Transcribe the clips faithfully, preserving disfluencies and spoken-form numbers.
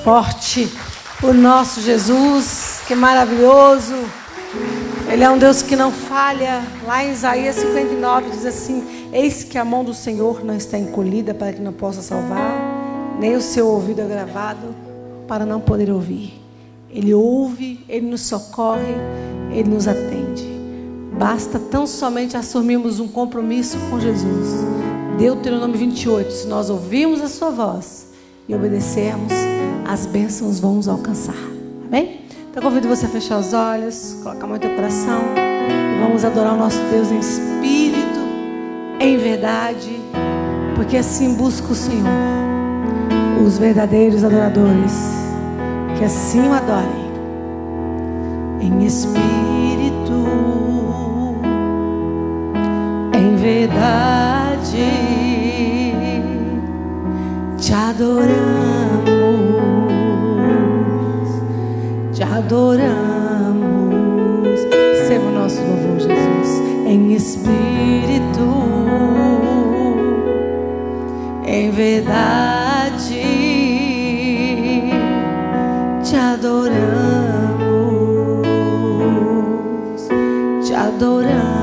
forte o nosso Jesus, que é maravilhoso. Ele é um Deus que não falha. Lá em Isaías cinquenta e nove diz assim: eis que a mão do Senhor não está encolhida para que não possa salvar, nem o seu ouvido é gravado para não poder ouvir. Ele ouve, Ele nos socorre, Ele nos atende. Basta tão somente assumirmos um compromisso com Jesus. Deuteronômio vinte e oito: se nós ouvirmos a sua voz e obedecermos, as bênçãos vão nos alcançar. Amém? Então convido você a fechar os olhos, colocar a mão no teu coração e vamos adorar o nosso Deus em espírito, em verdade, porque assim busca o Senhor, os verdadeiros adoradores, que assim o adorem em espírito, em verdade. Te adoramos, te adoramos. Receba o nosso louvor, Jesus, em espírito, em verdade. Te adoramos, te adoramos,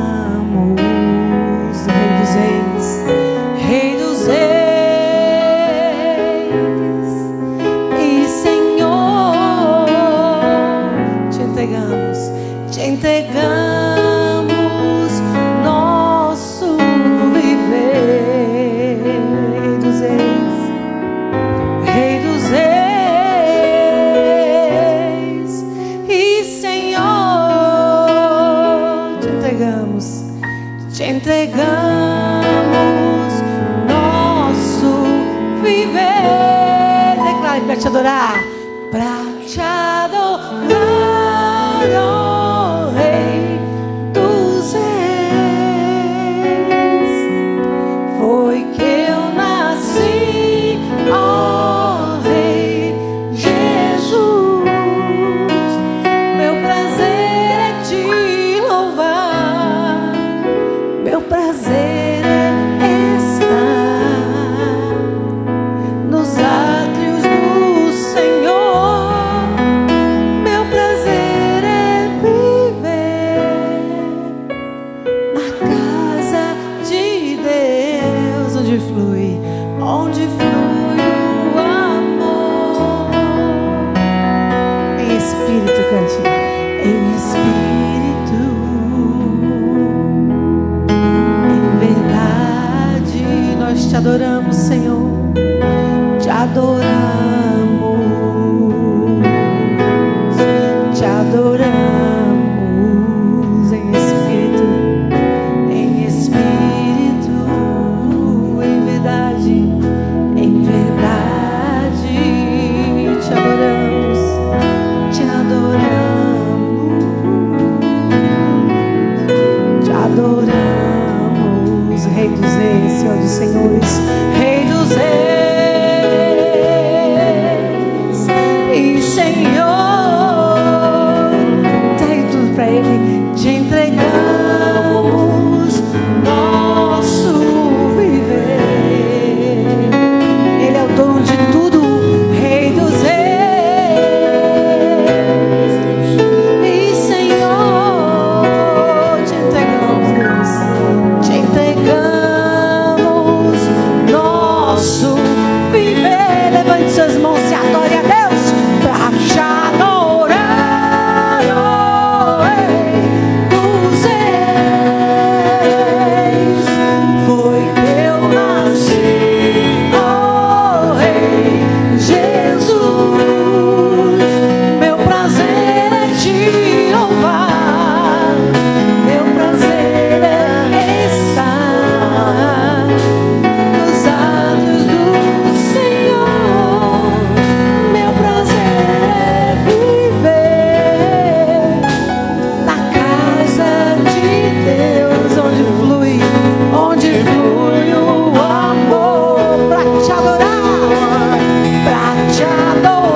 Rei dos Reis, Rei dos Reis. Te entregamos nosso viver, Rei dos Reis, Rei dos Reis e Senhor. Te entregamos, te entregamos nosso viver. Declare para te adorar, para te adorar. Oh, Rei dos Reis, foi que eu nasci, ó Rei Jesus. Meu prazer é te louvar, meu prazer é estar nos átrios do Senhor. Meu prazer é flui, onde flui o amor. Em espírito, cante. Em espírito, em verdade, nós te adoramos, Senhor. Te adoramos, te adoramos em espírito, em espírito. Em verdade, te adoramos, te adoramos, te adoramos, Rei dos Reis, Senhor dos Senhores, Rei dos Reis e Senhor. Entregue tudo para Ele, te entregamos nosso viver. Ele é o dono de tudo, Rei dos Reis e Senhor. Te entregamos, te entregamos nosso viver. Levante suas mãos e adore a Deus para te adorar, oh, Rei dos Reis. Foi que eu nasci, Jesus. Meu prazer é te louvar, meu prazer é estar nos átrios do Senhor. Meu prazer é viver na casa de Deus, onde flui, onde flui o amor. Pra te adorar, pra te adorar.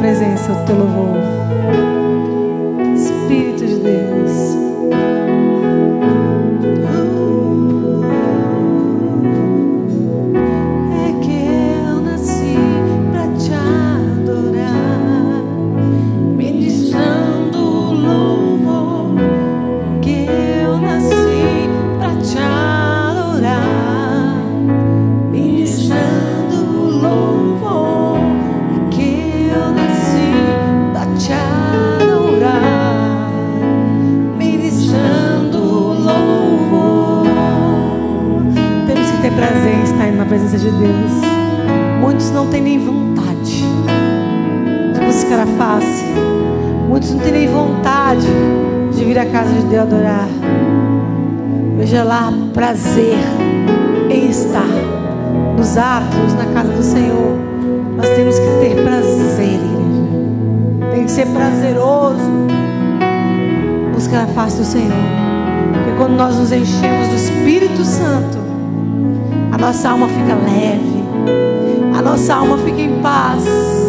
presença, o teu louvor. Espírito de Deus. Prazer em estar na presença de Deus. Muitos não têm nem vontade de buscar a face. Muitos não têm nem vontade de vir à casa de Deus adorar. Veja lá, prazer em estar nos atos, na casa do Senhor. Nós temos que ter prazer, igreja. Tem que ser prazeroso buscar a face do Senhor. Porque quando nós nos enchemos do Espírito Santo, a nossa alma fica leve, a nossa alma fica em paz,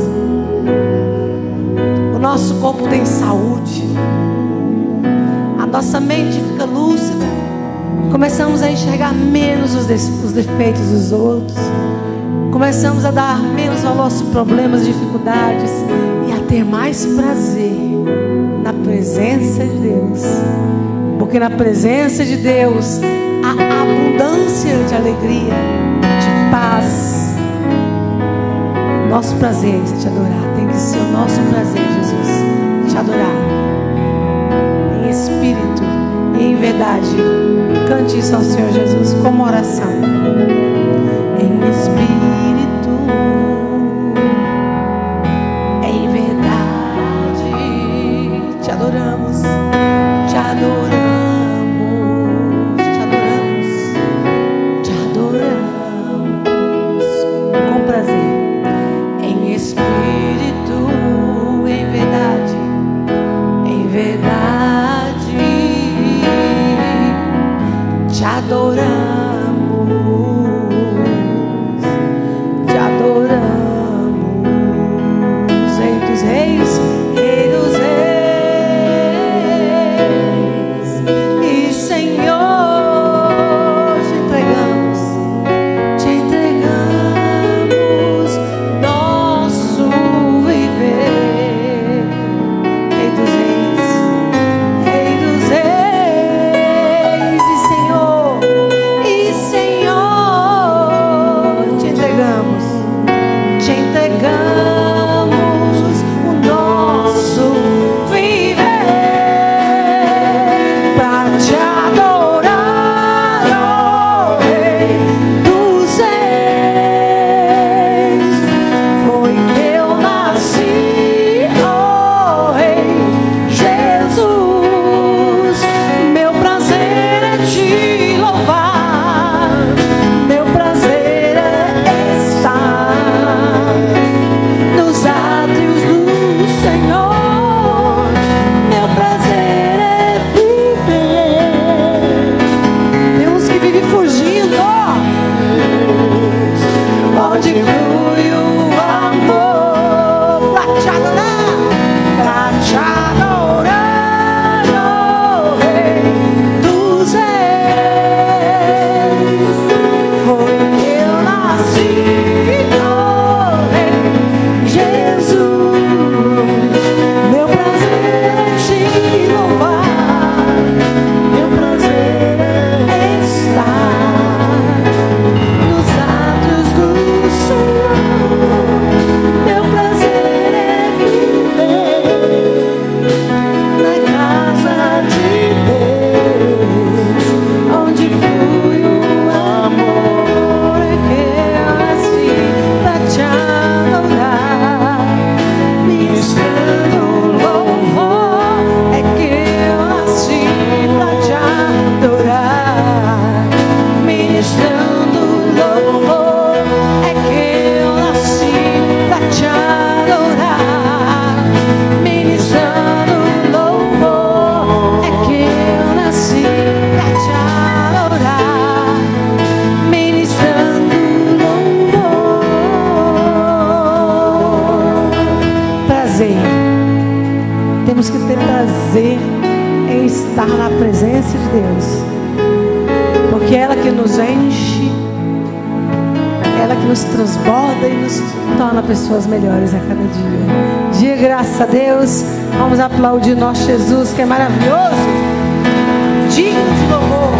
o nosso corpo tem saúde, a nossa mente fica lúcida, começamos a enxergar menos os, os defeitos dos outros, começamos a dar menos valor aos problemas, dificuldades e a ter mais prazer na presença de Deus, porque na presença de Deus a abundância de alegria, de paz. Nosso prazer é te adorar. Tem que ser o nosso prazer, Jesus, te adorar em espírito e em verdade. Cante isso ao Senhor Jesus como oração. Em espírito, em verdade, te adoramos, te adoramos. Te adoro. prazer. Temos que ter prazer em estar na presença de Deus. Porque é ela que nos enche, é ela que nos transborda e nos torna pessoas melhores a cada dia. Diga graças a Deus. Vamos aplaudir nosso Jesus, que é maravilhoso, digno de louvor.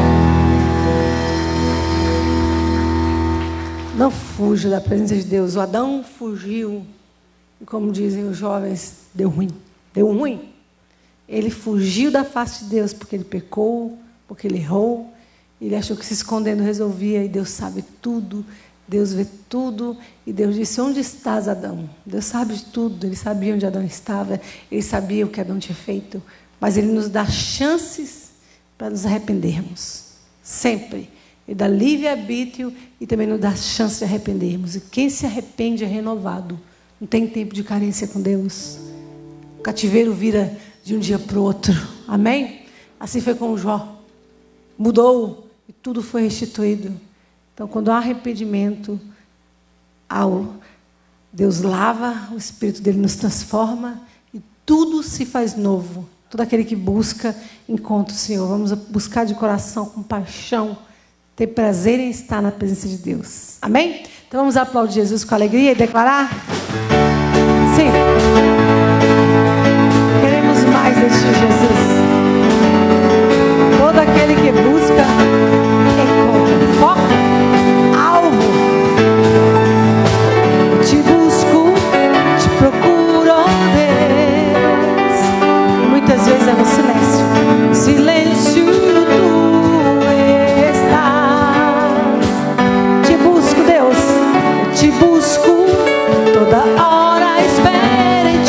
Não fuja da presença de Deus. O Adão fugiu, e como dizem os jovens, deu ruim. Deu ruim. Ele fugiu da face de Deus porque ele pecou, porque ele errou. Ele achou que se escondendo resolvia, e Deus sabe tudo. Deus vê tudo. E Deus disse: onde estás, Adão? Deus sabe de tudo. Ele sabia onde Adão estava. Ele sabia o que Adão tinha feito. Mas Ele nos dá chances para nos arrependermos. Sempre. Ele dá livre-arbítrio e também nos dá chance de arrependermos. E quem se arrepende é renovado. Não tem tempo de carência com Deus. O cativeiro vira de um dia para o outro. Amém? Assim foi com Jó. Mudou e tudo foi restituído. Então, quando há arrependimento, Deus lava, o Espírito dele nos transforma e tudo se faz novo. Todo aquele que busca, encontra o Senhor. Vamos buscar de coração, com paixão, ter prazer em estar na presença de Deus. Amém? Então vamos aplaudir Jesus com alegria e declarar? Sim. Queremos mais deste Jesus. Todo aquele que busca, encontra. Foco, alvo. Eu te busco, te procuro, Deus. E muitas vezes é no silêncio. Silêncio, tu estás. Te busco, Deus. Eu te busco toda hora, espera em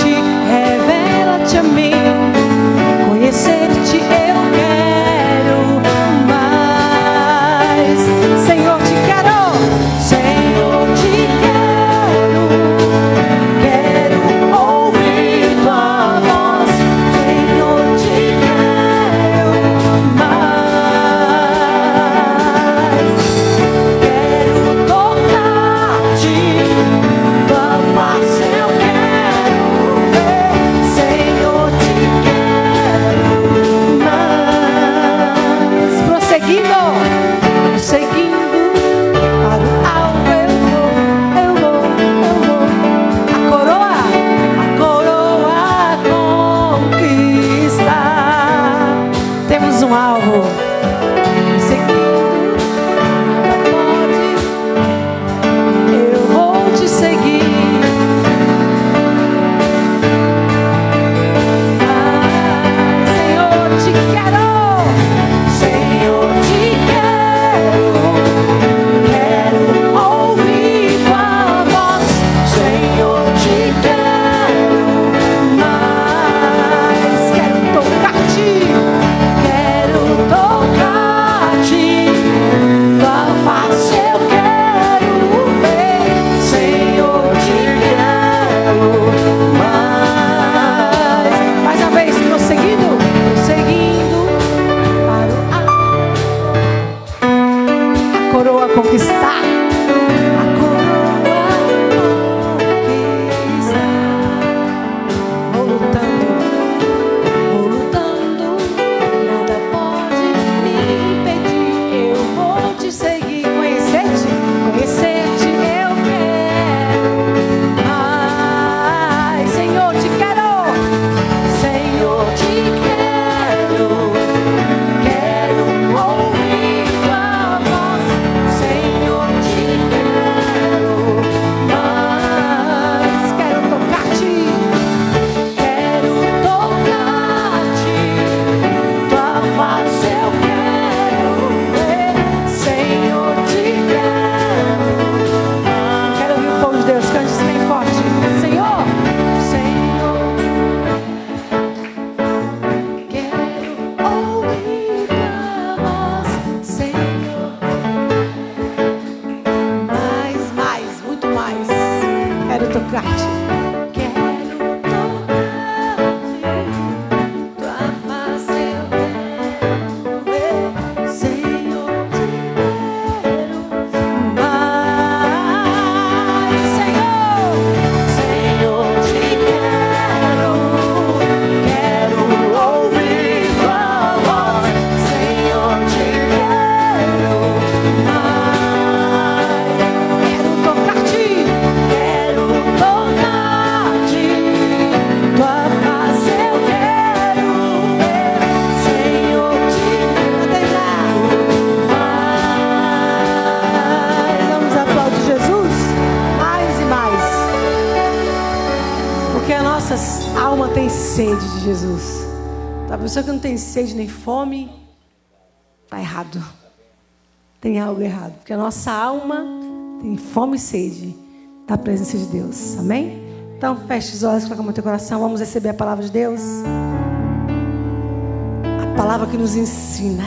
nossas almas têm sede de Jesus. A pessoa que não tem sede nem fome, está errado. Tem algo errado. Porque a nossa alma tem fome e sede da presença de Deus. Amém? Então feche os olhos, coloca a mão no teu coração. Vamos receber a palavra de Deus. A palavra que nos ensina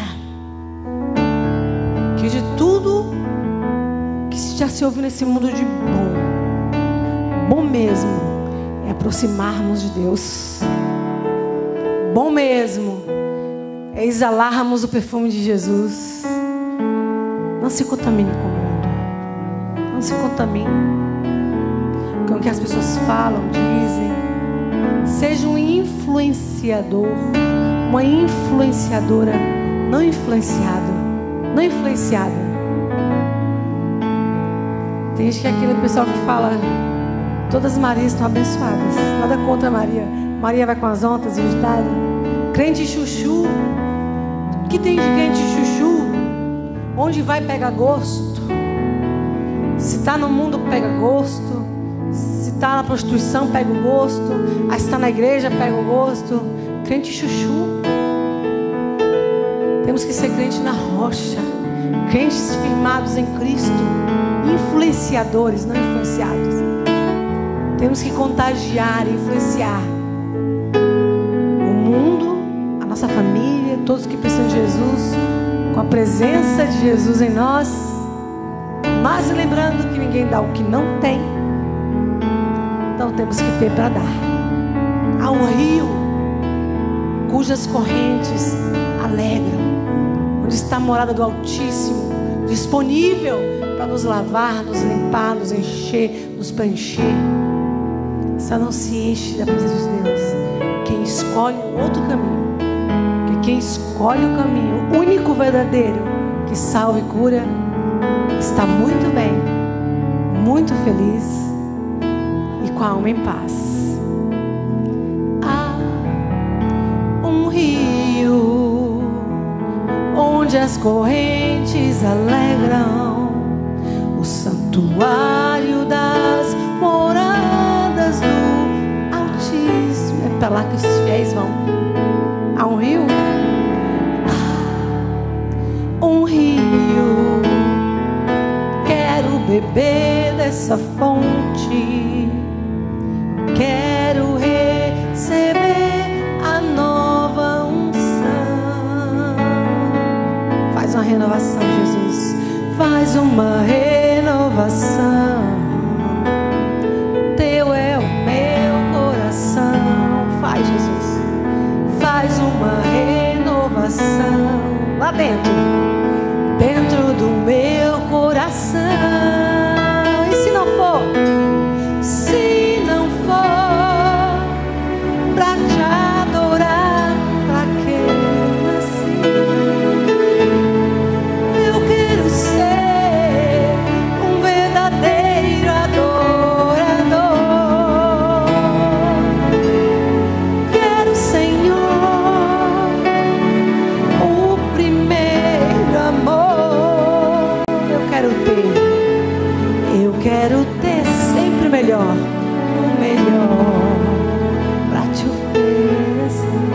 que de tudo que já se ouviu nesse mundo de bom, bom mesmo, é aproximarmos de Deus. Bom mesmo é exalarmos o perfume de Jesus. Não se contamine com o mundo. Não se contamine com o que as pessoas falam, dizem. Seja um influenciador, uma influenciadora, não influenciado, não influenciada. Tem gente que é aquele pessoal que fala: todas as Marias estão abençoadas. Nada contra a Maria. Maria vai com as ondas e o ditado. Crente chuchu. O que tem de crente chuchu? Onde vai pega gosto. Se está no mundo pega gosto. Se está na prostituição pega o gosto. Aí se está na igreja pega o gosto. Crente chuchu. Temos que ser crente na rocha. Crentes firmados em Cristo. Influenciadores, não influenciados. Temos que contagiar, influenciar o mundo, a nossa família, todos que precisam de Jesus, com a presença de Jesus em nós. Mas lembrando que ninguém dá o que não tem, então temos que ter para dar. Há um rio cujas correntes alegram, onde está a morada do Altíssimo, disponível para nos lavar, nos limpar, nos encher, nos preencher. Só não se enche da presença de Deus quem escolhe um outro caminho. Porque quem escolhe o caminho único, verdadeiro, que salva e cura, está muito bem, muito feliz e com a alma em paz. Há um rio onde as correntes alegram, o santuário das moradas do Altíssimo. É para lá que os fiéis vão. Há um rio? Há um rio. Quero beber dessa fonte. Quero receber a nova unção. Faz uma renovação, Jesus. Faz uma renovação. Teu é o meu coração. Faz, Jesus. Faz uma renovação lá dentro, dentro do meu coração. E se não for, se não for pra te adorar, pra que nasci? Eu quero ser um verdadeiro adorador. Quero, Senhor, o primeiro amor. Eu quero ter, eu quero ter sempre o melhor, o melhor pra te oferecer.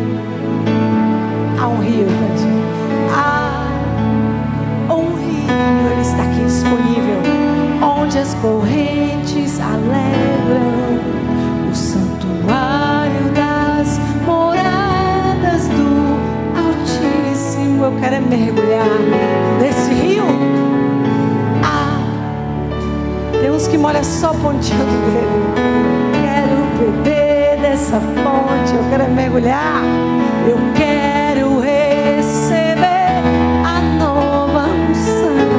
Há um rio, Candinho. Há um rio, ele está aqui disponível, onde as correntes alegram, o santuário das moradas do Altíssimo. Eu quero é mergulhar nesse rio. Ah, tem uns que molham só a pontinha do dedo. Quero beber dessa fonte. Eu quero é mergulhar. Eu quero receber a nova unção.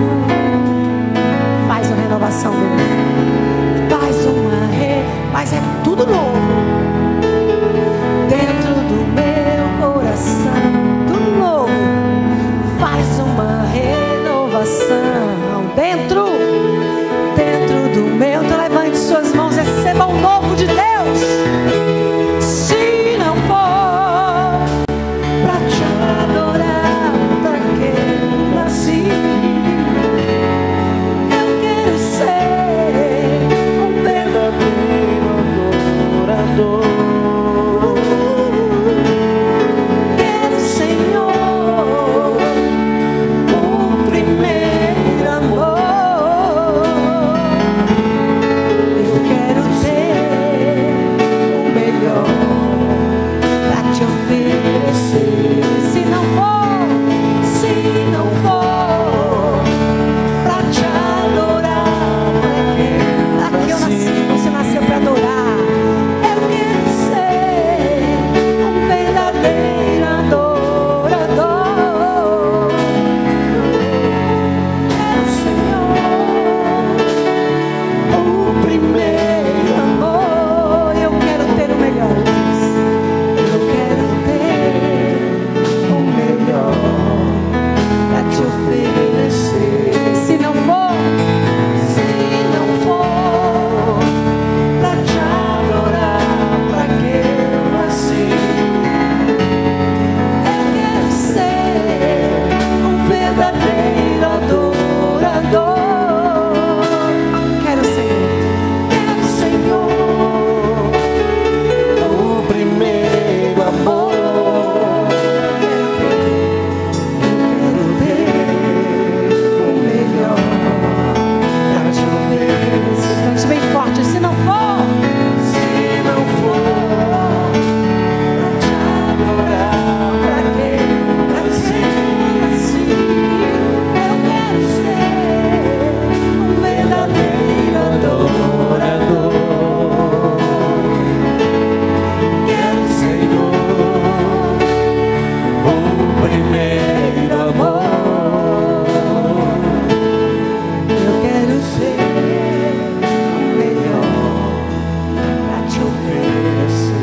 Faz uma renovação, Deus. Faz uma re... Mas é tudo novo. Dentro do meu coração, tudo novo. Faz uma renovação. Dentro, dentro do meu. Então levante suas mãos, receba o novo de Deus. Se não for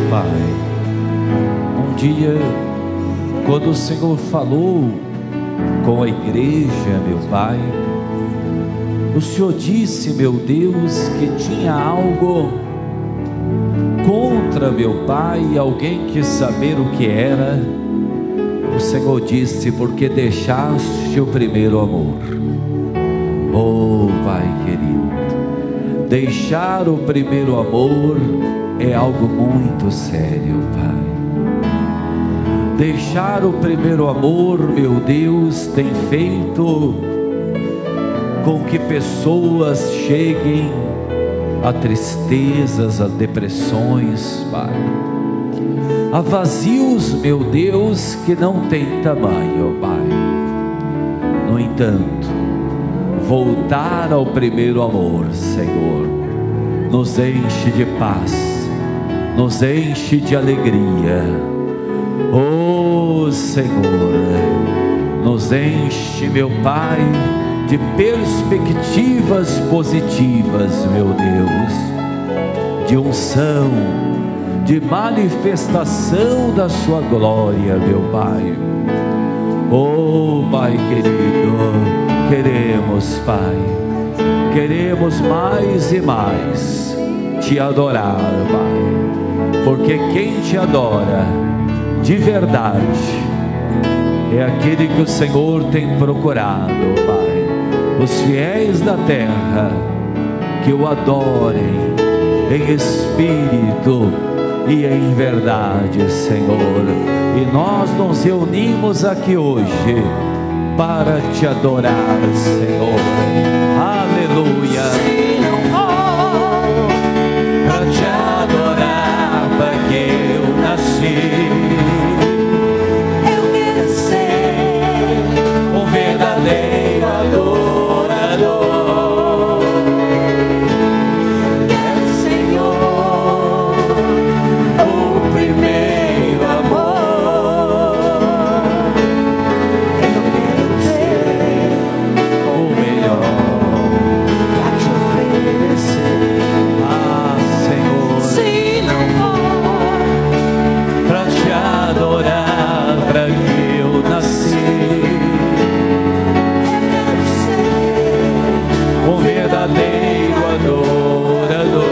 Pai, um dia, quando o Senhor falou com a igreja, meu Pai, o Senhor disse, meu Deus, que tinha algo contra meu Pai, alguém quis saber o que era. O Senhor disse, porque deixaste o primeiro amor. Oh Pai querido, deixar o primeiro amor é algo muito sério, Pai. Deixar o primeiro amor, meu Deus, tem feito com que pessoas cheguem a tristezas, a depressões, Pai, a vazios, meu Deus, que não tem tamanho, Pai. No entanto, voltar ao primeiro amor, Senhor, nos enche de paz, nos enche de alegria. Oh Senhor, nos enche, meu Pai, de perspectivas positivas, meu Deus, de unção, de manifestação da sua glória, meu Pai. Oh Pai querido, queremos, Pai, queremos mais e mais te adorar, Pai, porque quem te adora de verdade é aquele que o Senhor tem procurado, Pai. Os fiéis da terra que o adorem em espírito e em verdade, Senhor. E nós nos reunimos aqui hoje para te adorar, Senhor. Aleluia. Se não for Para te adorar, para que eu nasci, eu quero ser um verdadeiro adorador. quero, Senhor, O primeiro amor, eu quero ser o melhor. pra te oferecer. Ah, Senhor, Se não for para te adorar, para que eu nasci, quero ser um verdadeiro adorador.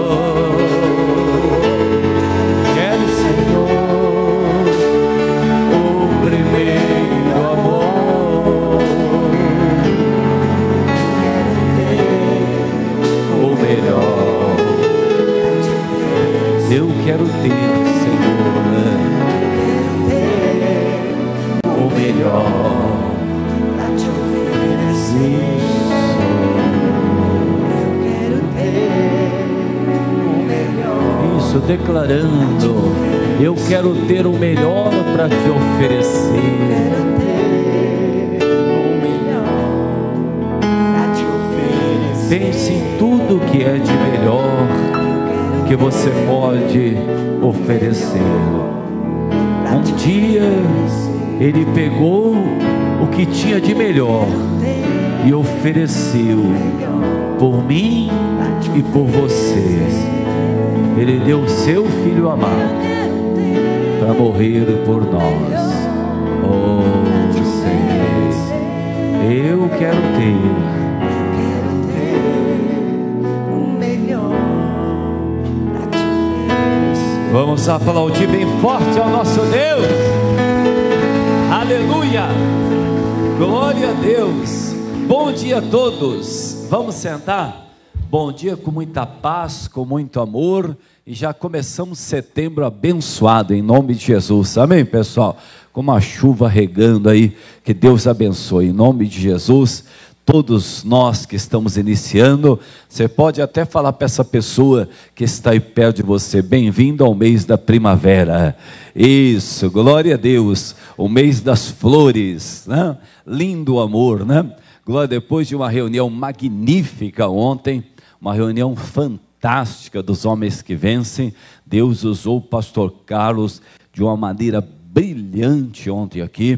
Quero, Senhor, o primeiro amor, o melhor. Eu quero ter, Senhor, o melhor. pra te oferecer. Eu quero ter o melhor. Isso, declarando, eu quero ter o melhor para te oferecer. Quero ter o melhor pra te oferecer. Pense em tudo que é de melhor que você pode oferecer. Um dia ele pegou o que tinha de melhor e ofereceu por mim e por você. Ele deu o seu filho amado para morrer por nós. Oh Senhor, eu quero ter o melhor pra te oferecer. Vamos aplaudir bem forte ao nosso Deus. Aleluia. Glória a Deus. Bom dia a todos. Vamos sentar. Bom dia com muita paz, com muito amor. E já começamos setembro abençoado em nome de Jesus. Amém, pessoal? Com uma chuva regando aí. Que Deus abençoe em nome de Jesus. Todos nós que estamos iniciando, você pode até falar para essa pessoa que está aí perto de você, bem-vindo ao mês da primavera. Isso, glória a Deus, o mês das flores, né? Lindo amor, né? Glória, depois de uma reunião magnífica ontem, uma reunião fantástica dos homens que vencem, Deus usou o pastor Carlos de uma maneira brilhante ontem aqui,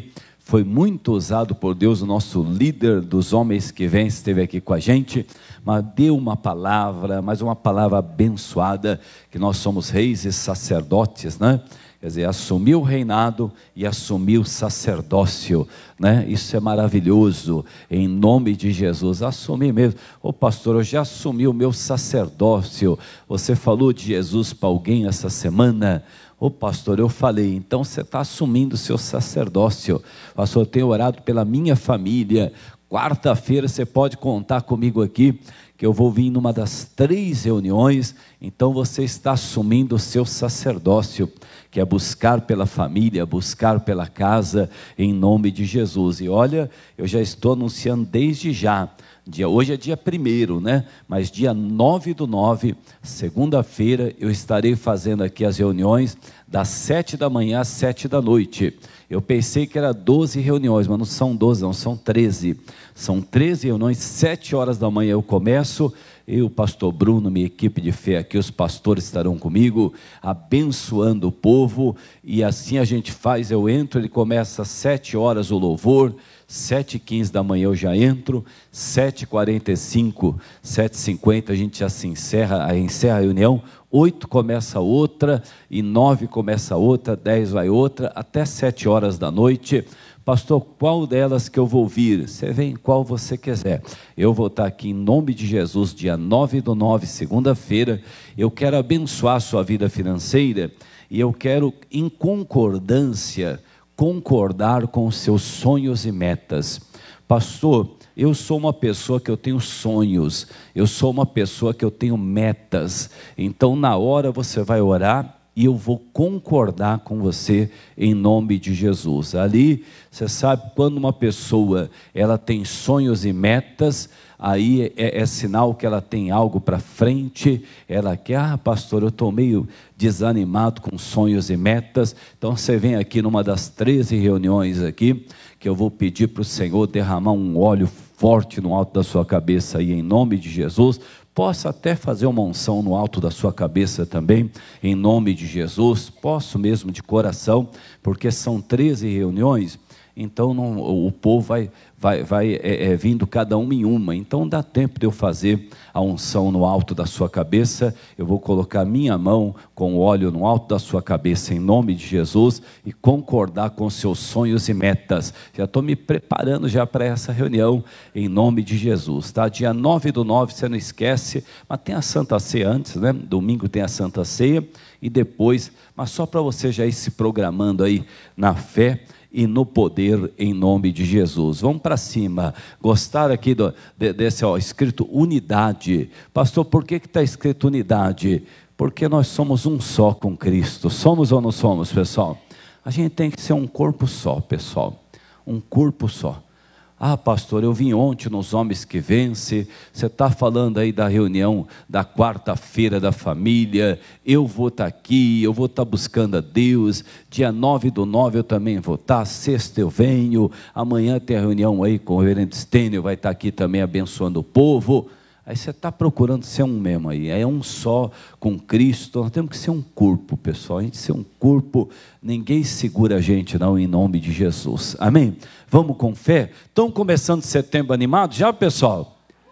foi muito usado por Deus, o nosso líder dos homens que vem, esteve aqui com a gente, mas deu uma palavra, mas uma palavra abençoada, que nós somos reis e sacerdotes, né? Quer dizer, assumiu o reinado e assumiu o sacerdócio, né? Isso é maravilhoso, em nome de Jesus. Assumir mesmo. Ô pastor, eu já assumi o meu sacerdócio. Você falou de Jesus para alguém essa semana? Ô pastor, eu falei. Então você está assumindo o seu sacerdócio. Pastor, eu tenho orado pela minha família. Quarta-feira você pode contar comigo aqui, que eu vou vir numa das três reuniões. Então você está assumindo o seu sacerdócio, que é buscar pela família, buscar pela casa, em nome de Jesus. E olha, eu já estou anunciando desde já, dia, hoje é dia primeiro, né? Mas dia nove do nove, segunda-feira, eu estarei fazendo aqui as reuniões, das sete da manhã às sete da noite. Eu pensei que era doze reuniões, mas não são doze, não, são treze. São treze reuniões, sete horas da manhã eu começo. Eu, pastor Bruno, minha equipe de fé aqui, os pastores estarão comigo, abençoando o povo, e assim a gente faz. Eu entro, ele começa às sete horas o louvor, sete e quinze da manhã eu já entro, sete e quarenta e cinco, sete e cinquenta a gente já se encerra, encerra a reunião, oito começa outra, e nove começa outra, dez vai outra, até sete horas da noite. Pastor, qual delas que eu vou vir? Você vem qual você quiser. Eu vou estar aqui em nome de Jesus, dia nove do nove, segunda-feira. Eu quero abençoar a sua vida financeira, e eu quero, em concordância, concordar com os seus sonhos e metas. Pastor, eu sou uma pessoa que eu tenho sonhos, eu sou uma pessoa que eu tenho metas. Então na hora você vai orar, e eu vou concordar com você em nome de Jesus. Ali, você sabe, quando uma pessoa ela tem sonhos e metas, aí é, é sinal que ela tem algo para frente. Ela quer, ah pastor, eu estou meio desanimado com sonhos e metas. Então você vem aqui numa das treze reuniões aqui, que eu vou pedir para o Senhor derramar um óleo forte no alto da sua cabeça aí, em nome de Jesus. Posso até fazer uma unção no alto da sua cabeça também, em nome de Jesus. Posso mesmo de coração, porque são treze reuniões, então não, o povo vai, vai, vai é, é, vindo cada uma em uma. Então dá tempo de eu fazer a unção no alto da sua cabeça. Eu vou colocar minha mão com óleo no alto da sua cabeça, em nome de Jesus, e concordar com seus sonhos e metas. Já estou me preparando já para essa reunião, em nome de Jesus, tá? Dia nove do nove, você não esquece, mas tem a Santa Ceia antes, né? Domingo tem a Santa Ceia, e depois, mas só para você já ir se programando aí na fé e no poder, em nome de Jesus. Vamos para cima. Gostaram aqui do, de, desse ó, escrito unidade? Pastor, por que está escrito unidade? Porque nós somos um só com Cristo. Somos ou não somos, pessoal? A gente tem que ser um corpo só, pessoal. Um corpo só. Ah pastor, eu vim ontem nos Homens que Vence, você está falando aí da reunião da quarta-feira da família, eu vou estar aqui, eu vou estar buscando a Deus, dia nove do nove eu também vou estar, sexta eu venho, amanhã tem a reunião aí com o reverendo Stênio, vai estar aqui também abençoando o povo. Aí você está procurando ser um mesmo aí, é um só com Cristo. Nós temos que ser um corpo, pessoal. A gente ser um corpo, ninguém segura a gente não, em nome de Jesus, amém? Vamos com fé? Estão começando setembro animado já, pessoal?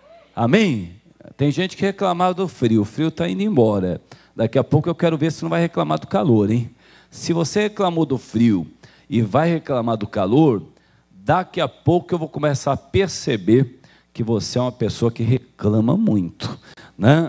Amém? Tem gente que reclamava do frio, o frio está indo embora. Daqui a pouco eu quero ver se não vai reclamar do calor, hein? Se você reclamou do frio e vai reclamar do calor, daqui a pouco eu vou começar a perceber que você é uma pessoa que reclama muito, né?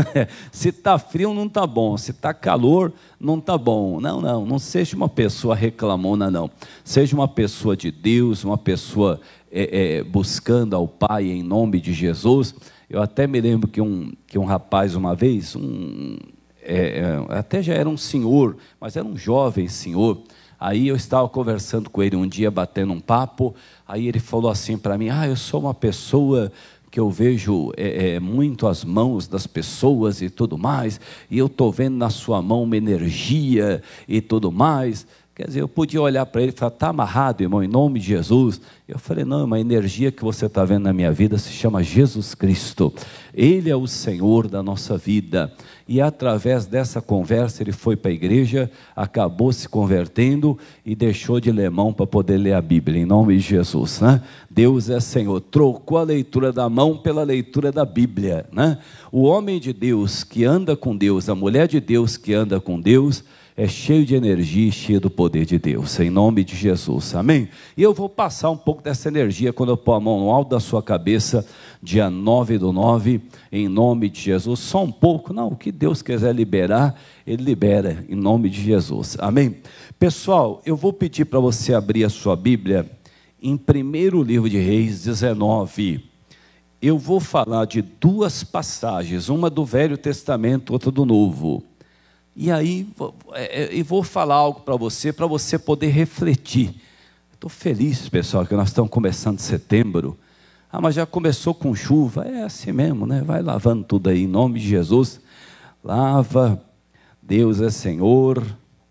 Se está frio não está bom, se está calor não está bom. Não, não, não seja uma pessoa reclamona não, seja uma pessoa de Deus, uma pessoa é, é, buscando ao Pai em nome de Jesus. Eu até me lembro que um, que um rapaz uma vez, um, é, é, até já era um senhor, mas era um jovem senhor. Aí eu estava conversando com ele um dia, batendo um papo, aí ele falou assim para mim, ah, eu sou uma pessoa que eu vejo é, é, muito as mãos das pessoas e tudo mais, e eu estou vendo na sua mão uma energia e tudo mais. Quer dizer, eu podia olhar para ele e falar, está amarrado, irmão, em nome de Jesus. Eu falei, não, uma energia que você está vendo na minha vida se chama Jesus Cristo. Ele é o Senhor da nossa vida. E através dessa conversa ele foi para a igreja, acabou se convertendo e deixou de ler mão para poder ler a Bíblia, em nome de Jesus, né? Deus é Senhor, trocou a leitura da mão pela leitura da Bíblia, né? O homem de Deus que anda com Deus, a mulher de Deus que anda com Deus, é cheio de energia e cheio do poder de Deus, em nome de Jesus, amém? E eu vou passar um pouco dessa energia quando eu pôr a mão no alto da sua cabeça, dia nove do nove, em nome de Jesus, só um pouco, não, o que Deus quiser liberar, Ele libera, em nome de Jesus, amém? Pessoal, eu vou pedir para você abrir a sua Bíblia, em primeiro livro de Reis, dezenove, eu vou falar de duas passagens, uma do Velho Testamento, outra do Novo. E aí, eu vou falar algo para você, para você poder refletir. Estou feliz, pessoal, que nós estamos começando setembro. Ah, mas já começou com chuva. É assim mesmo, né? Vai lavando tudo aí, em nome de Jesus. Lava, Deus é Senhor.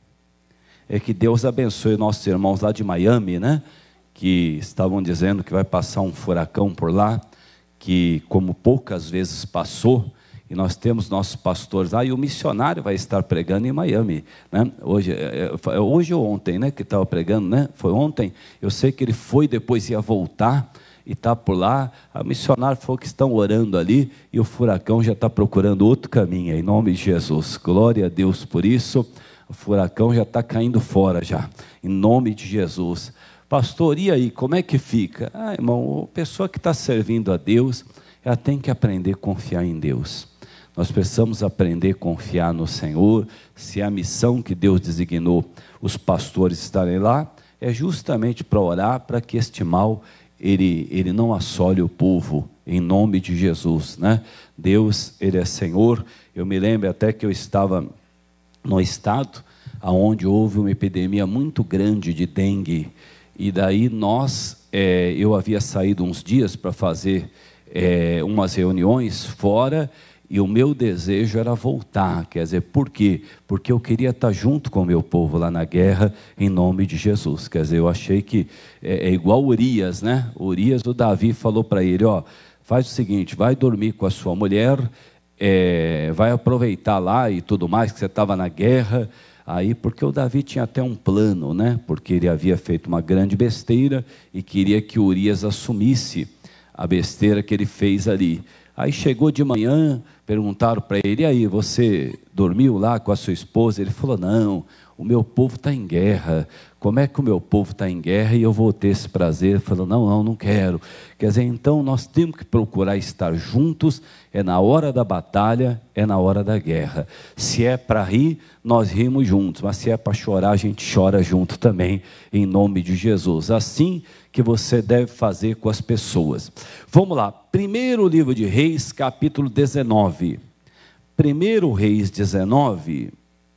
É que Deus abençoe nossos irmãos lá de Miami, né? Que estavam dizendo que vai passar um furacão por lá, que como poucas vezes passou. E nós temos nossos pastores lá, e o missionário vai estar pregando em Miami, né? Hoje, é, hoje ou ontem, né, que estava pregando, né? Foi ontem, eu sei que ele foi, depois ia voltar, e está por lá, o missionário falou que estão orando ali, e o furacão já está procurando outro caminho, em nome de Jesus, glória a Deus por isso, o furacão já está caindo fora já, em nome de Jesus. Pastor, e aí, como é que fica? Ah, irmão, a pessoa que está servindo a Deus, ela tem que aprender a confiar em Deus. Nós precisamos aprender a confiar no Senhor. Se a missão que Deus designou os pastores estarem lá, é justamente para orar para que este mal, ele, ele não assole o povo, em nome de Jesus, né? Deus, Ele é Senhor. Eu me lembro até que eu estava no estado, onde houve uma epidemia muito grande de dengue, e daí nós, é, eu havia saído uns dias para fazer é, umas reuniões fora, e o meu desejo era voltar, quer dizer, por quê? Porque eu queria estar junto com o meu povo lá na guerra, em nome de Jesus, quer dizer, eu achei que é, é igual Urias, né? Urias, o Davi falou para ele, ó, faz o seguinte, vai dormir com a sua mulher, é, vai aproveitar lá e tudo mais, que você estava na guerra, aí, porque o Davi tinha até um plano, né? Porque ele havia feito uma grande besteira, e queria que Urias assumisse a besteira que ele fez ali. Aí chegou de manhã, perguntaram para ele, e aí, você dormiu lá com a sua esposa? Ele falou, não, o meu povo está em guerra, como é que o meu povo está em guerra e eu vou ter esse prazer? Ele falou, não, não, não quero. Quer dizer, então nós temos que procurar estar juntos, é na hora da batalha, é na hora da guerra. Se é para rir, nós rimos juntos, mas se é para chorar, a gente chora junto também, em nome de Jesus. Assim que você deve fazer com as pessoas. Vamos lá, primeiro livro de Reis, capítulo dezenove. Primeiro Reis dezenove,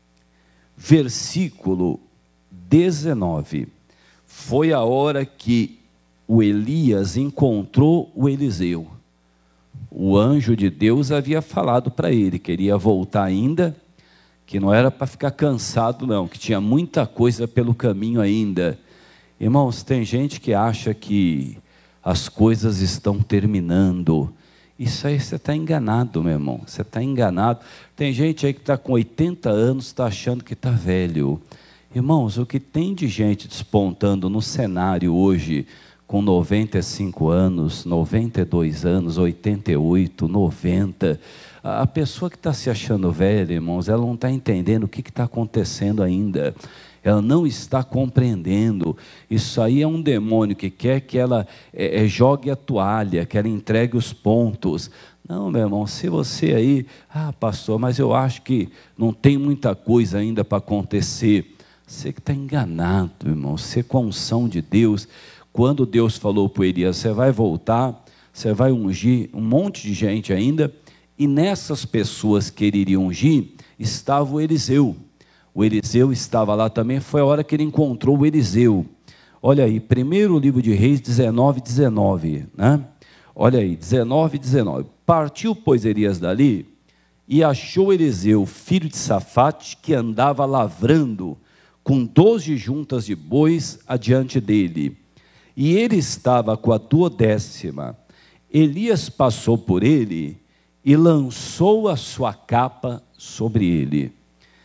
versículo dezenove. Foi a hora que o Elias encontrou o Eliseu. O anjo de Deus havia falado para ele, que ele ia voltar ainda, que não era para ficar cansado não, que tinha muita coisa pelo caminho ainda. Irmãos, tem gente que acha que as coisas estão terminando. Isso aí você está enganado, meu irmão. Você está enganado. Tem gente aí que está com oitenta anos, está achando que está velho. Irmãos, o que tem de gente despontando no cenário hoje, com noventa e cinco anos, noventa e dois anos, oitenta e oito, noventa... A pessoa que está se achando velha, irmãos, ela não está entendendo o que está acontecendo ainda. Ela não está compreendendo. Isso aí é um demônio que quer que ela é, é, jogue a toalha, que ela entregue os pontos. Não, meu irmão, se você aí, ah, pastor, mas eu acho que não tem muita coisa ainda para acontecer. Você que está enganado, irmão. Você com a unção de Deus, quando Deus falou para Elias, você vai voltar, você vai ungir um monte de gente ainda, e nessas pessoas que ele iria ungir, estava o Eliseu. O Eliseu estava lá também, foi a hora que ele encontrou o Eliseu. Olha aí, primeiro livro de Reis, dezenove, dezenove, né? Olha aí, dezenove, dezenove. Partiu, pois, Elias dali, e achou Eliseu, filho de Safate, que andava lavrando com doze juntas de bois adiante dele, e ele estava com a duodécima. Elias passou por ele e lançou a sua capa sobre ele.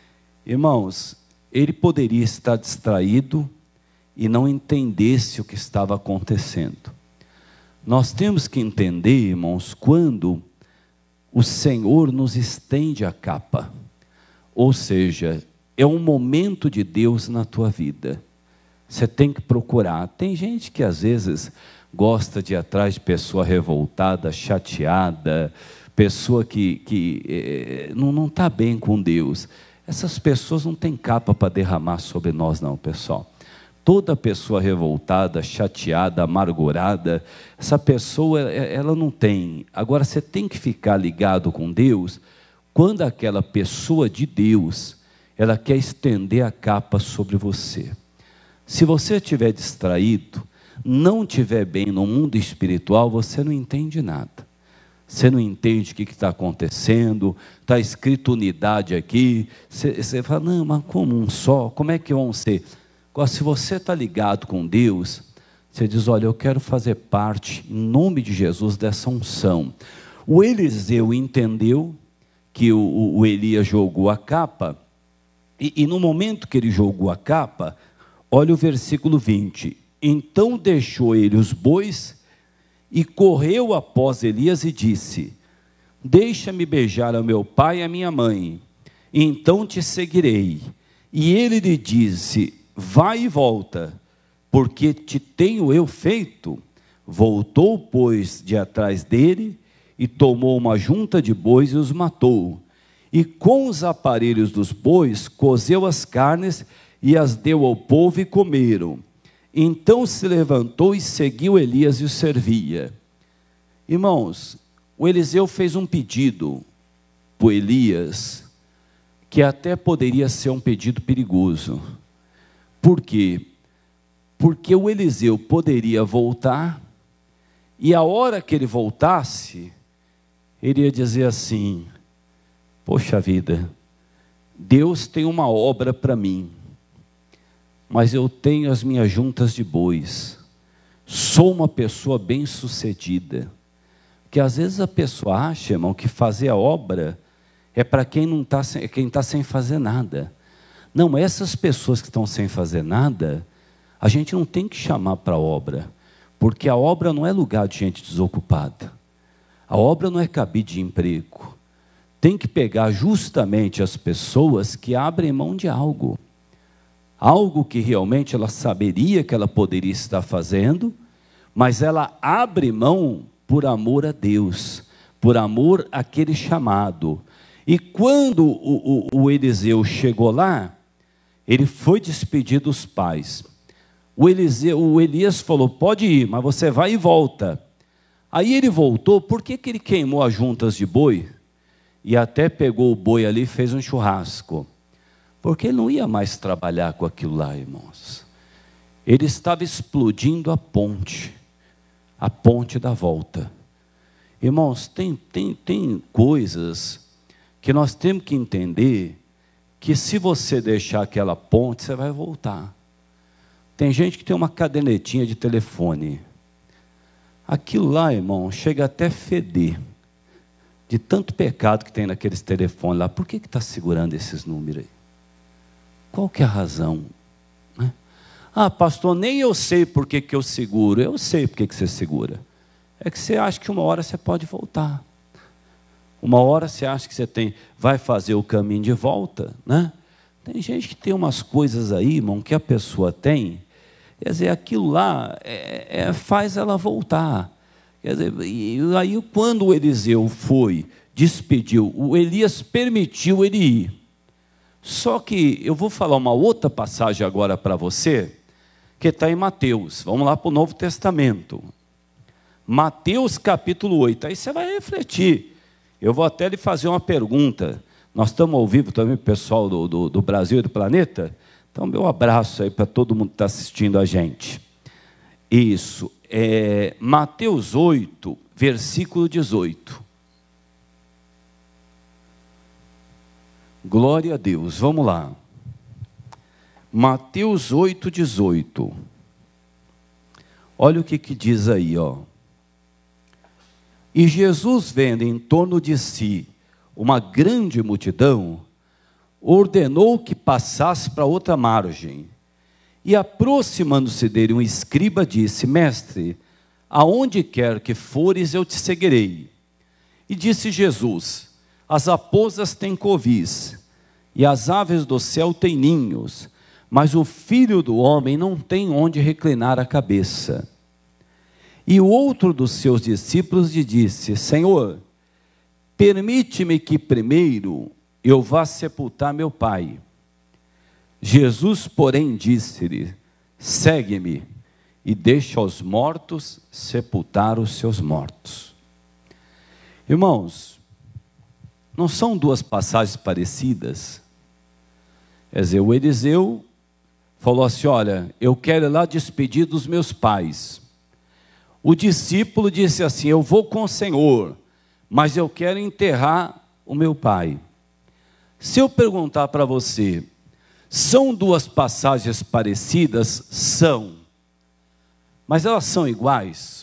Irmãos, ele poderia estar distraído e não entendesse o que estava acontecendo. Nós temos que entender, irmãos, quando o Senhor nos estende a capa, ou seja, é um momento de Deus na tua vida. Você tem que procurar. Tem gente que às vezes gosta de ir atrás de pessoa revoltada, chateada, pessoa que, que eh, não está bem com Deus. Essas pessoas não têm capa para derramar sobre nós não, pessoal. Toda pessoa revoltada, chateada, amargurada, essa pessoa, ela não tem. Agora, você tem que ficar ligado com Deus, quando aquela pessoa de Deus, ela quer estender a capa sobre você. Se você estiver distraído, não estiver bem no mundo espiritual, você não entende nada. Você não entende o que está acontecendo, está escrito unidade aqui, você, você fala, não, mas como um só, como é que vão ser? Agora, se você está ligado com Deus, você diz, olha, eu quero fazer parte, em nome de Jesus, dessa unção. O Eliseu entendeu que o, o Elias jogou a capa, e, e no momento que ele jogou a capa, olha o versículo vinte, então deixou ele os bois, e correu após Elias e disse, deixa-me beijar a meu pai e a minha mãe, e então te seguirei. E ele lhe disse, vai e volta, porque te tenho eu feito. Voltou, pois, de atrás dele, e tomou uma junta de bois e os matou. E com os aparelhos dos bois, cozeu as carnes, e as deu ao povo e comeram. Então se levantou e seguiu Elias e o servia. Irmãos, o Eliseu fez um pedido para Elias, que até poderia ser um pedido perigoso. Por quê? Porque o Eliseu poderia voltar, e a hora que ele voltasse, ele ia dizer assim, poxa vida, Deus tem uma obra para mim, mas eu tenho as minhas juntas de bois, sou uma pessoa bem-sucedida, porque às vezes a pessoa acha, irmão, que fazer a obra é para quem não está sem, quem está sem fazer nada. Não, essas pessoas que estão sem fazer nada, a gente não tem que chamar para a obra, porque a obra não é lugar de gente desocupada, a obra não é cabide de emprego, tem que pegar justamente as pessoas que abrem mão de algo, algo que realmente ela saberia que ela poderia estar fazendo, mas ela abre mão por amor a Deus, por amor àquele chamado. E quando o, o, o Eliseu chegou lá, ele foi despedir dos pais. O, Eliseu, o Elias falou, pode ir, mas você vai e volta. Aí ele voltou, por que, que ele queimou as juntas de boi? E até pegou o boi ali e fez um churrasco. Porque ele não ia mais trabalhar com aquilo lá, irmãos. Ele estava explodindo a ponte, a ponte da volta. Irmãos, tem, tem, tem coisas que nós temos que entender, que se você deixar aquela ponte, você vai voltar. Tem gente que tem uma cadernetinha de telefone. Aquilo lá, irmão, chega até a feder, de tanto pecado que tem naqueles telefones lá. Por que está segurando esses números aí? Qual que é a razão? Né? Ah, pastor, nem eu sei por que, que eu seguro. Eu sei por que, que você segura. É que você acha que uma hora você pode voltar. Uma hora você acha que você tem, vai fazer o caminho de volta, né? Tem gente que tem umas coisas aí, irmão, que a pessoa tem, quer dizer, aquilo lá é, é, faz ela voltar. Quer dizer, e aí quando o Eliseu foi, despediu, o Elias permitiu ele ir. Só que eu vou falar uma outra passagem agora para você, que está em Mateus. Vamos lá para o Novo Testamento. Mateus capítulo oito, aí você vai refletir. Eu vou até lhe fazer uma pergunta. Nós estamos ao vivo também, pessoal do, do, do Brasil e do planeta. Então, meu abraço aí para todo mundo que está assistindo a gente. Isso, é Mateus oito, versículo dezoito. Glória a Deus, vamos lá. Mateus oito, dezoito. Olha o que, que diz aí, ó. E Jesus, vendo em torno de si uma grande multidão, ordenou que passasse para outra margem. E aproximando-se dele um escriba disse: Mestre, aonde quer que fores, eu te seguirei. E disse Jesus: as raposas têm covis, e as aves do céu têm ninhos, mas o Filho do homem não tem onde reclinar a cabeça. E o outro dos seus discípulos lhe disse: Senhor, permite-me que primeiro eu vá sepultar meu pai. Jesus, porém, disse-lhe: segue-me e deixa os mortos sepultar os seus mortos. Irmãos, não são duas passagens parecidas? Quer dizer, o Eliseu falou assim: olha, eu quero ir lá despedir dos meus pais. O discípulo disse assim: eu vou com o Senhor, mas eu quero enterrar o meu pai. Se eu perguntar para você, são duas passagens parecidas? São. Mas elas são iguais?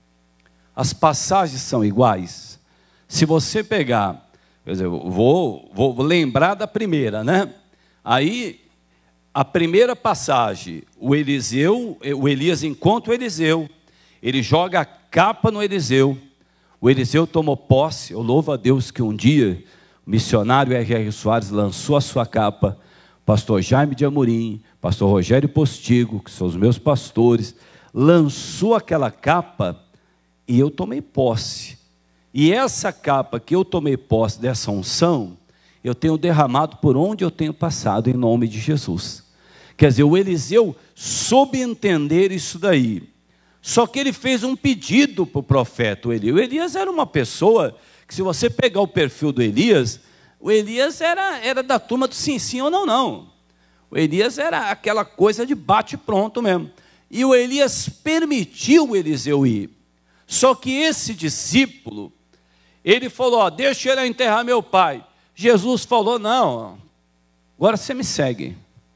As passagens são iguais? Se você pegar, quer dizer, eu vou, vou lembrar da primeira, né? Aí, a primeira passagem, o Eliseu, o Elias encontra o Eliseu, ele joga a capa no Eliseu, o Eliseu tomou posse. Eu louvo a Deus que um dia o missionário R R Soares lançou a sua capa, pastor Jaime de Amorim, pastor Rogério Postigo, que são os meus pastores, lançou aquela capa e eu tomei posse. E essa capa que eu tomei posse dessa unção, eu tenho derramado por onde eu tenho passado, em nome de Jesus. Quer dizer, o Eliseu soube entender isso daí. Só que ele fez um pedido para o profeta, o Elias. O Elias era uma pessoa que, se você pegar o perfil do Elias, o Elias era, era da turma do sim, sim ou não, não. O Elias era aquela coisa de bate-pronto mesmo. E o Elias permitiu o Eliseu ir. Só que esse discípulo, ele falou: ó, deixa eu enterrar meu pai. Jesus falou: não, agora você me segue.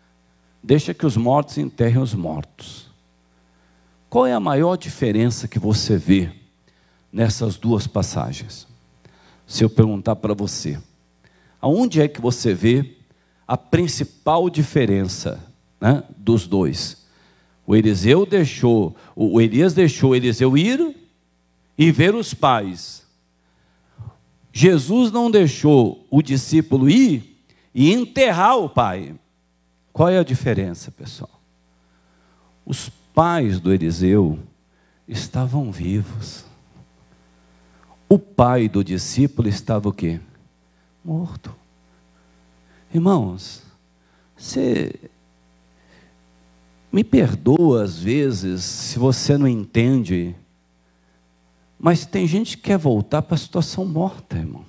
Deixa que os mortos enterrem os mortos. Qual é a maior diferença que você vê nessas duas passagens? Se eu perguntar para você, aonde é que você vê a principal diferença, né, dos dois? O Eliseu deixou, o Elias deixou o Eliseu ir e ver os pais. Jesus não deixou o discípulo ir e enterrar o pai. Qual é a diferença, pessoal? Os pais do Eliseu estavam vivos. O pai do discípulo estava o quê? Morto. Irmãos, você me perdoa às vezes se você não entende, mas tem gente que quer voltar para a situação morta, irmão.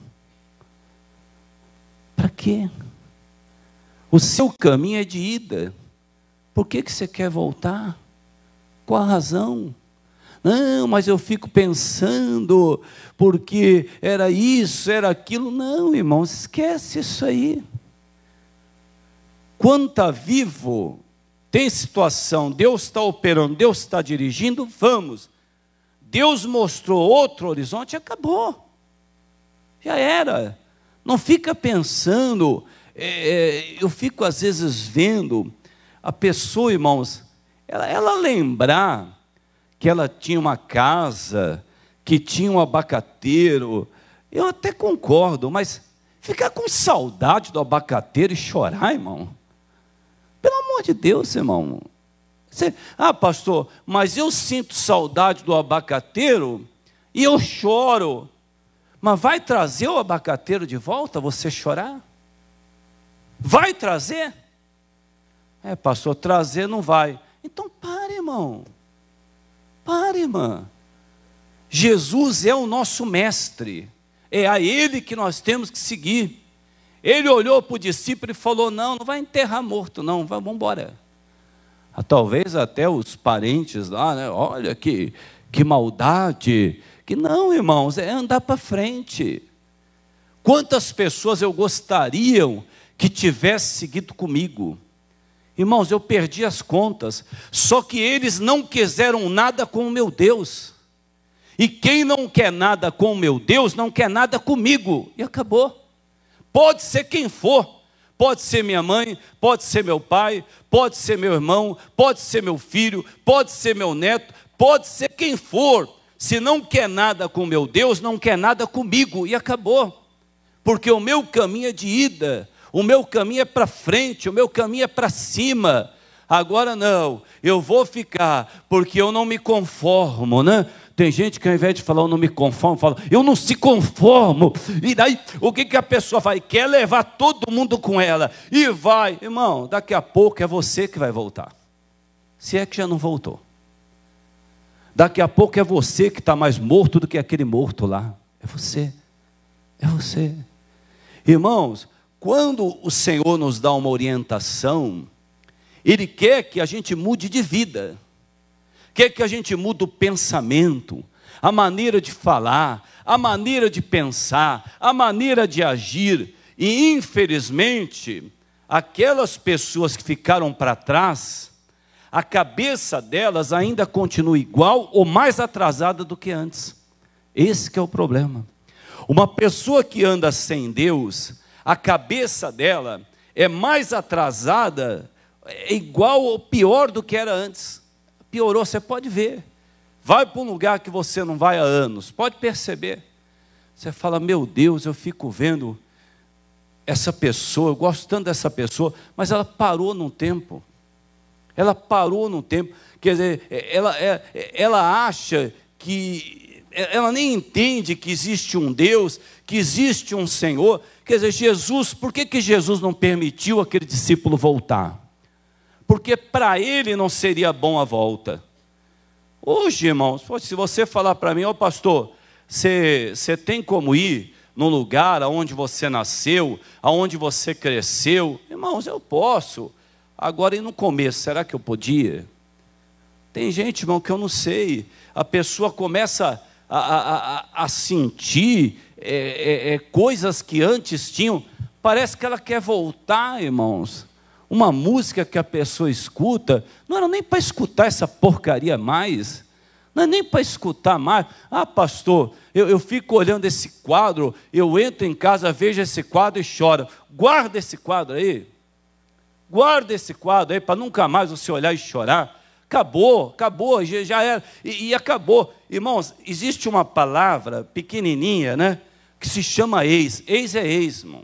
Para quê? O seu caminho é de ida. Por que que você quer voltar? Qual a razão? Não, mas eu fico pensando, porque era isso, era aquilo. Não, irmão, esquece isso aí. Quando está vivo, tem situação, Deus está operando, Deus está dirigindo, vamos. Deus mostrou outro horizonte, acabou. Já era. Não fica pensando, é, eu fico às vezes vendo a pessoa, irmãos, ela, ela lembrar que ela tinha uma casa, que tinha um abacateiro, eu até concordo, mas ficar com saudade do abacateiro e chorar, irmão, pelo amor de Deus, irmão. Você, ah, pastor, mas eu sinto saudade do abacateiro e eu choro. Mas vai trazer o abacateiro de volta, você chorar? Vai trazer? É, pastor, trazer não vai. Então pare, irmão. Pare, irmã. Jesus é o nosso mestre. É a Ele que nós temos que seguir. Ele olhou para o discípulo e falou: não, não vai enterrar morto, não, vamos embora. Ah, talvez até os parentes lá, né? Olha que, que maldade. Que não, irmãos, é andar para frente. Quantas pessoas eu gostaria que tivesse seguido comigo? Irmãos, eu perdi as contas. Só que eles não quiseram nada com o meu Deus. E quem não quer nada com o meu Deus, não quer nada comigo. E acabou. Pode ser quem for. Pode ser minha mãe, pode ser meu pai, pode ser meu irmão, pode ser meu filho, pode ser meu neto, pode ser quem for. Se não quer nada com o meu Deus, não quer nada comigo. E acabou. Porque o meu caminho é de ida. O meu caminho é para frente, o meu caminho é para cima. Agora não, eu vou ficar, porque eu não me conformo, né? Tem gente que ao invés de falar eu não me conformo, fala eu não se conformo. E daí, o que, que a pessoa vai? Quer levar todo mundo com ela. E vai, irmão, daqui a pouco é você que vai voltar. Se é que já não voltou. Daqui a pouco é você que está mais morto do que aquele morto lá. É você, é você. Irmãos, quando o Senhor nos dá uma orientação, Ele quer que a gente mude de vida, quer que a gente mude o pensamento, a maneira de falar, a maneira de pensar, a maneira de agir. E infelizmente, aquelas pessoas que ficaram para trás, a cabeça delas ainda continua igual ou mais atrasada do que antes. Esse que é o problema. Uma pessoa que anda sem Deus, a cabeça dela é mais atrasada, é igual ou pior do que era antes. Piorou, você pode ver. Vai para um lugar que você não vai há anos, pode perceber. Você fala, meu Deus, eu fico vendo essa pessoa, eu gosto tanto dessa pessoa, mas ela parou num tempo. Ela parou num tempo. Quer dizer, ela, ela acha que, ela nem entende que existe um Deus, que existe um Senhor. Quer dizer, Jesus, por que, que Jesus não permitiu aquele discípulo voltar? Porque para ele não seria bom a volta. Hoje, irmãos, se você falar para mim, ó pastor, você, você tem como ir num lugar onde você nasceu, aonde você cresceu? Irmãos, eu posso. Agora, e no começo, será que eu podia? Tem gente, irmão, que eu não sei. A pessoa começa a, a, a, a sentir é, é, é, coisas que antes tinham. Parece que ela quer voltar, irmãos. Uma música que a pessoa escuta, não era nem para escutar essa porcaria mais. Não é nem para escutar mais. Ah, pastor, eu, eu fico olhando esse quadro, eu entro em casa, vejo esse quadro e choro. Guarda esse quadro aí. Guarda esse quadro aí para nunca mais você olhar e chorar. Acabou, acabou, já, já era. E, e acabou. Irmãos, existe uma palavra pequenininha, né? Que se chama ex. Ex é ex, irmão.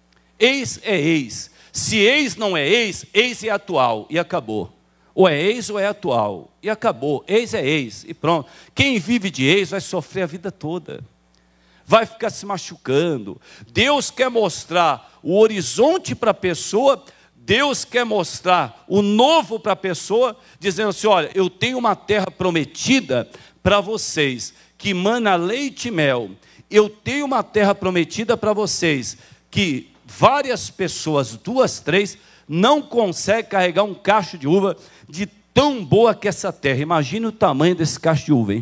Ex é ex. Se ex não é ex, ex é atual. E acabou. Ou é ex ou é atual. E acabou. Ex é ex. E pronto. Quem vive de ex vai sofrer a vida toda. Vai ficar se machucando. Deus quer mostrar o horizonte para a pessoa. Deus quer mostrar o novo para a pessoa, dizendo assim, olha, eu tenho uma terra prometida para vocês, que mana leite e mel. Eu tenho uma terra prometida para vocês, que várias pessoas, duas, três, não conseguem carregar um cacho de uva de tão boa que essa terra. Imagine o tamanho desse cacho de uva, hein?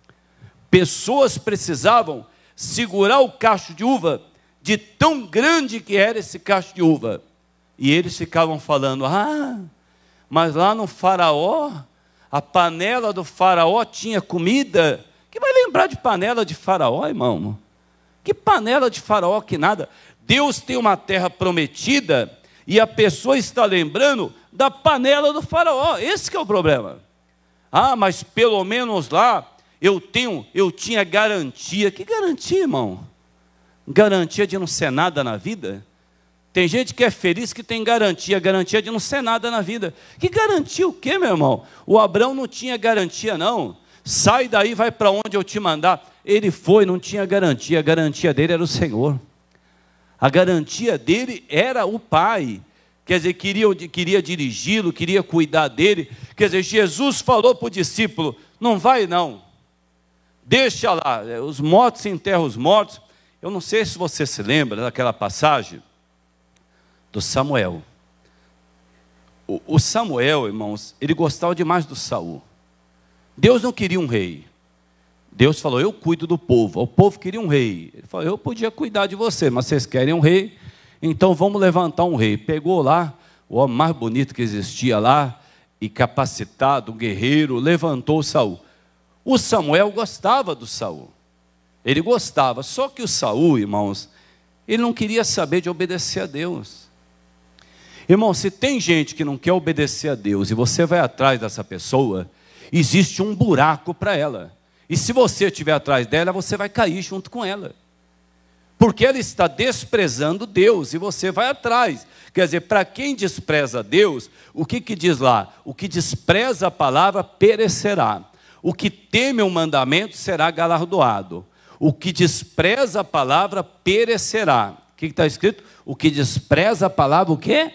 Pessoas precisavam segurar o cacho de uva de tão grande que era esse cacho de uva. E eles ficavam falando, ah, mas lá no faraó, a panela do faraó tinha comida. Que vai lembrar de panela de faraó, irmão? Que panela de faraó, que nada. Deus tem uma terra prometida e a pessoa está lembrando da panela do faraó. Esse que é o problema. Ah, mas pelo menos lá eu tenho, eu tinha garantia. Que garantia, irmão? Garantia de não ser nada na vida? Tem gente que é feliz que tem garantia, garantia de não ser nada na vida. Que garantia o quê, meu irmão? O Abraão não tinha garantia, não. Sai daí, vai para onde eu te mandar. Ele foi, não tinha garantia, a garantia dele era o Senhor. A garantia dele era o Pai. Quer dizer, queria, queria dirigi-lo, queria cuidar dele. Quer dizer, Jesus falou para o discípulo, não vai não. Deixa lá, os mortos enterram os mortos. Eu não sei se você se lembra daquela passagem do Samuel. O, o Samuel, irmãos, ele gostava demais do Saul. Deus não queria um rei. Deus falou, eu cuido do povo. O povo queria um rei. Ele falou, eu podia cuidar de você, mas vocês querem um rei, então vamos levantar um rei. Pegou lá o homem mais bonito que existia lá, e capacitado, um guerreiro, levantou Saul. O Samuel gostava do Saul. Ele gostava, só que o Saul, irmãos, ele não queria saber de obedecer a Deus. Irmão, se tem gente que não quer obedecer a Deus e você vai atrás dessa pessoa, existe um buraco para ela. E se você estiver atrás dela, você vai cair junto com ela. Porque ela está desprezando Deus e você vai atrás. Quer dizer, para quem despreza Deus, o que que diz lá? O que despreza a palavra perecerá. O que teme o mandamento será galardoado. O que despreza a palavra perecerá. O que está escrito? O que despreza a palavra, o quê?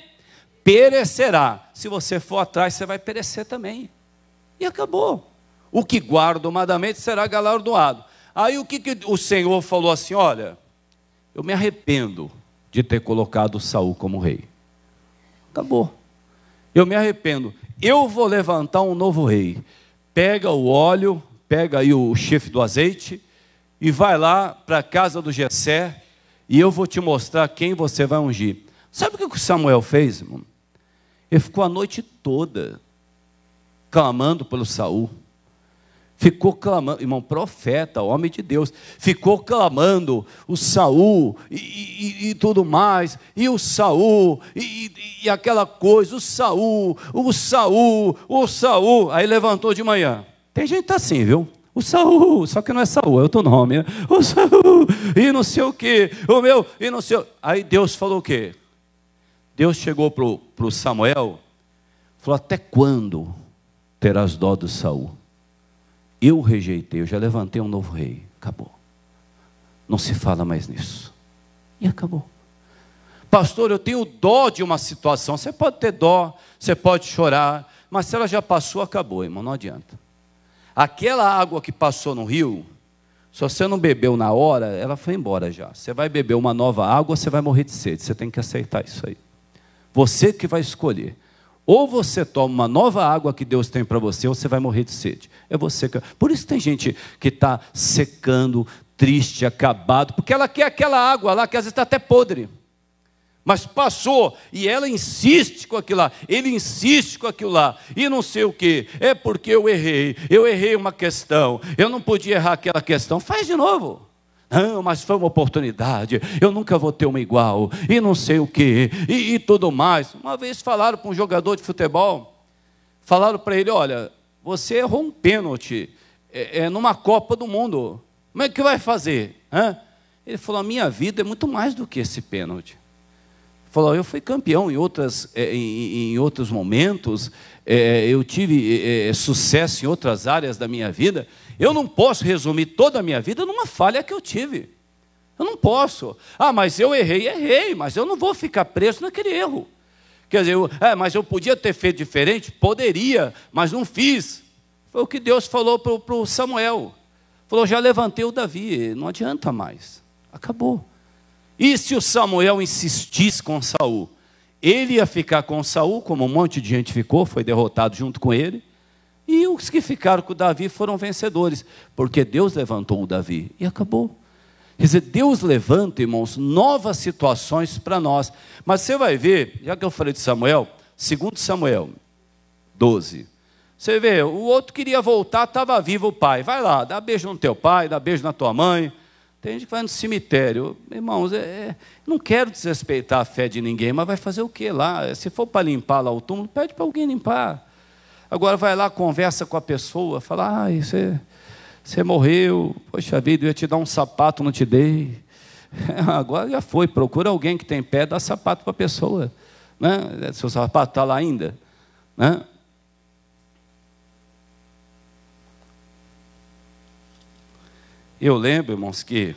Perecerá. Se você for atrás, você vai perecer também. E acabou. O que guarda o mandamento será galardoado. Aí o que, que o Senhor falou assim, olha, eu me arrependo de ter colocado Saul como rei. Acabou. Eu me arrependo. Eu vou levantar um novo rei. Pega o óleo, pega aí o chifre do azeite e vai lá para a casa do Jessé e eu vou te mostrar quem você vai ungir. Sabe o que o Samuel fez, irmão? Ele ficou a noite toda clamando pelo Saul. Ficou clamando, irmão, profeta, homem de Deus, ficou clamando o Saul e, e, e tudo mais, e o Saul, e, e aquela coisa, o Saul, o Saul, o Saul. Aí levantou de manhã. Tem gente assim, viu? O Saul, só que não é Saul, é outro nome, né? O Saul, e não sei o quê, o meu, e não sei o... Aí Deus falou o quê? Deus chegou para o Samuel, falou, até quando terás dó do Saul? Eu rejeitei, eu já levantei um novo rei. Acabou. Não se fala mais nisso. E acabou. Pastor, eu tenho dó de uma situação. Você pode ter dó, você pode chorar, mas se ela já passou, acabou, irmão, não adianta. Aquela água que passou no rio, se você não bebeu na hora, ela foi embora já. Você vai beber uma nova água, você vai morrer de sede. Você tem que aceitar isso aí. Você que vai escolher. Ou você toma uma nova água que Deus tem para você, ou você vai morrer de sede. É você que... Por isso tem gente que está secando, triste, acabado, porque ela quer aquela água lá, que às vezes está até podre. Mas passou, e ela insiste com aquilo lá, ele insiste com aquilo lá, e não sei o quê. É porque eu errei, eu errei uma questão, eu não podia errar aquela questão. Faz de novo. Não, mas foi uma oportunidade, eu nunca vou ter uma igual, e não sei o quê, e, e tudo mais. Uma vez falaram para um jogador de futebol, falaram para ele, olha, você errou um pênalti é, é, numa Copa do Mundo, como é que vai fazer? Hã? Ele falou, a minha vida é muito mais do que esse pênalti. Ele falou, eu fui campeão em, outras, é, em, em outros momentos, é, eu tive é, sucesso em outras áreas da minha vida. Eu não posso resumir toda a minha vida numa falha que eu tive. Eu não posso. Ah, mas eu errei, errei, mas eu não vou ficar preso naquele erro. Quer dizer, eu, é, mas eu podia ter feito diferente? Poderia, mas não fiz. Foi o que Deus falou para o Samuel. Falou, já levantei o Davi, não adianta mais. Acabou. E se o Samuel insistisse com Saul? Ele ia ficar com Saul, como um monte de gente ficou, foi derrotado junto com ele. E os que ficaram com o Davi foram vencedores, porque Deus levantou o Davi e acabou. Quer dizer, Deus levanta, irmãos, novas situações para nós. Mas você vai ver, já que eu falei de Samuel, segundo Samuel doze, você vê, o outro queria voltar, estava vivo o pai. Vai lá, dá beijo no teu pai, dá beijo na tua mãe. Tem gente que vai no cemitério. Irmãos, é, é, não quero desrespeitar a fé de ninguém, mas vai fazer o quê lá? Se for para limpar lá o túmulo, pede para alguém limpar. Agora vai lá, conversa com a pessoa, fala, ah, você, você morreu, poxa vida, eu ia te dar um sapato, não te dei. Agora já foi, procura alguém que tem pé, dá sapato para a pessoa. Né? Seu sapato está lá ainda. Né? Eu lembro, irmãos, que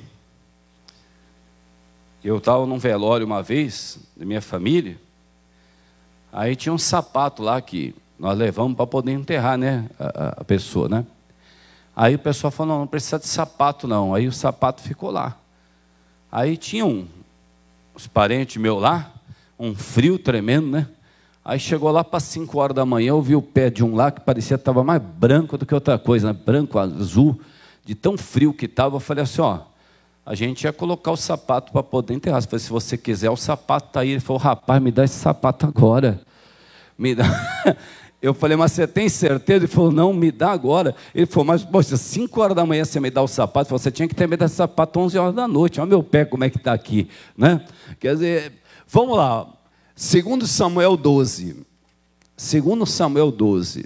eu estava num velório uma vez, da minha família, aí tinha um sapato lá que nós levamos para poder enterrar, né, a, a pessoa, né? Aí o pessoal falou, não, não precisa de sapato não. Aí o sapato ficou lá. Aí tinha um, os parentes meus lá, um frio tremendo, né? Aí chegou lá para cinco horas da manhã, eu vi o pé de um lá que parecia que estava mais branco do que outra coisa, né? Branco, azul, de tão frio que estava. Eu falei assim, ó, a gente ia colocar o sapato para poder enterrar. Eu falei, se você quiser, o sapato está aí. Ele falou, rapaz, me dá esse sapato agora. me dá. Eu falei, mas você tem certeza? Ele falou, não, me dá agora. Ele falou, mas, poxa, cinco horas da manhã você me dá o sapato? Ele falou, você tinha que ter me dado esse sapato onze horas da noite. Olha meu pé como é que está aqui, né? Quer dizer, vamos lá. Segundo Samuel doze. Segundo Samuel doze.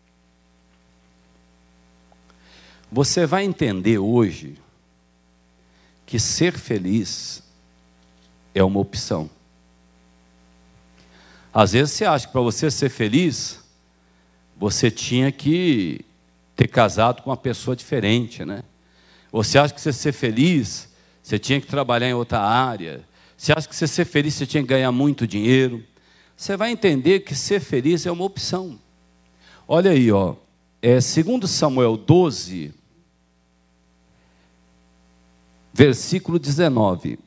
Você vai entender hoje que ser feliz é uma opção. Às vezes você acha que para você ser feliz, você tinha que ter casado com uma pessoa diferente, né? Você acha que você ser feliz, você tinha que trabalhar em outra área. Você acha que você ser feliz, você tinha que ganhar muito dinheiro. Você vai entender que ser feliz é uma opção. Olha aí, ó, é segundo Samuel doze, versículo dezenove.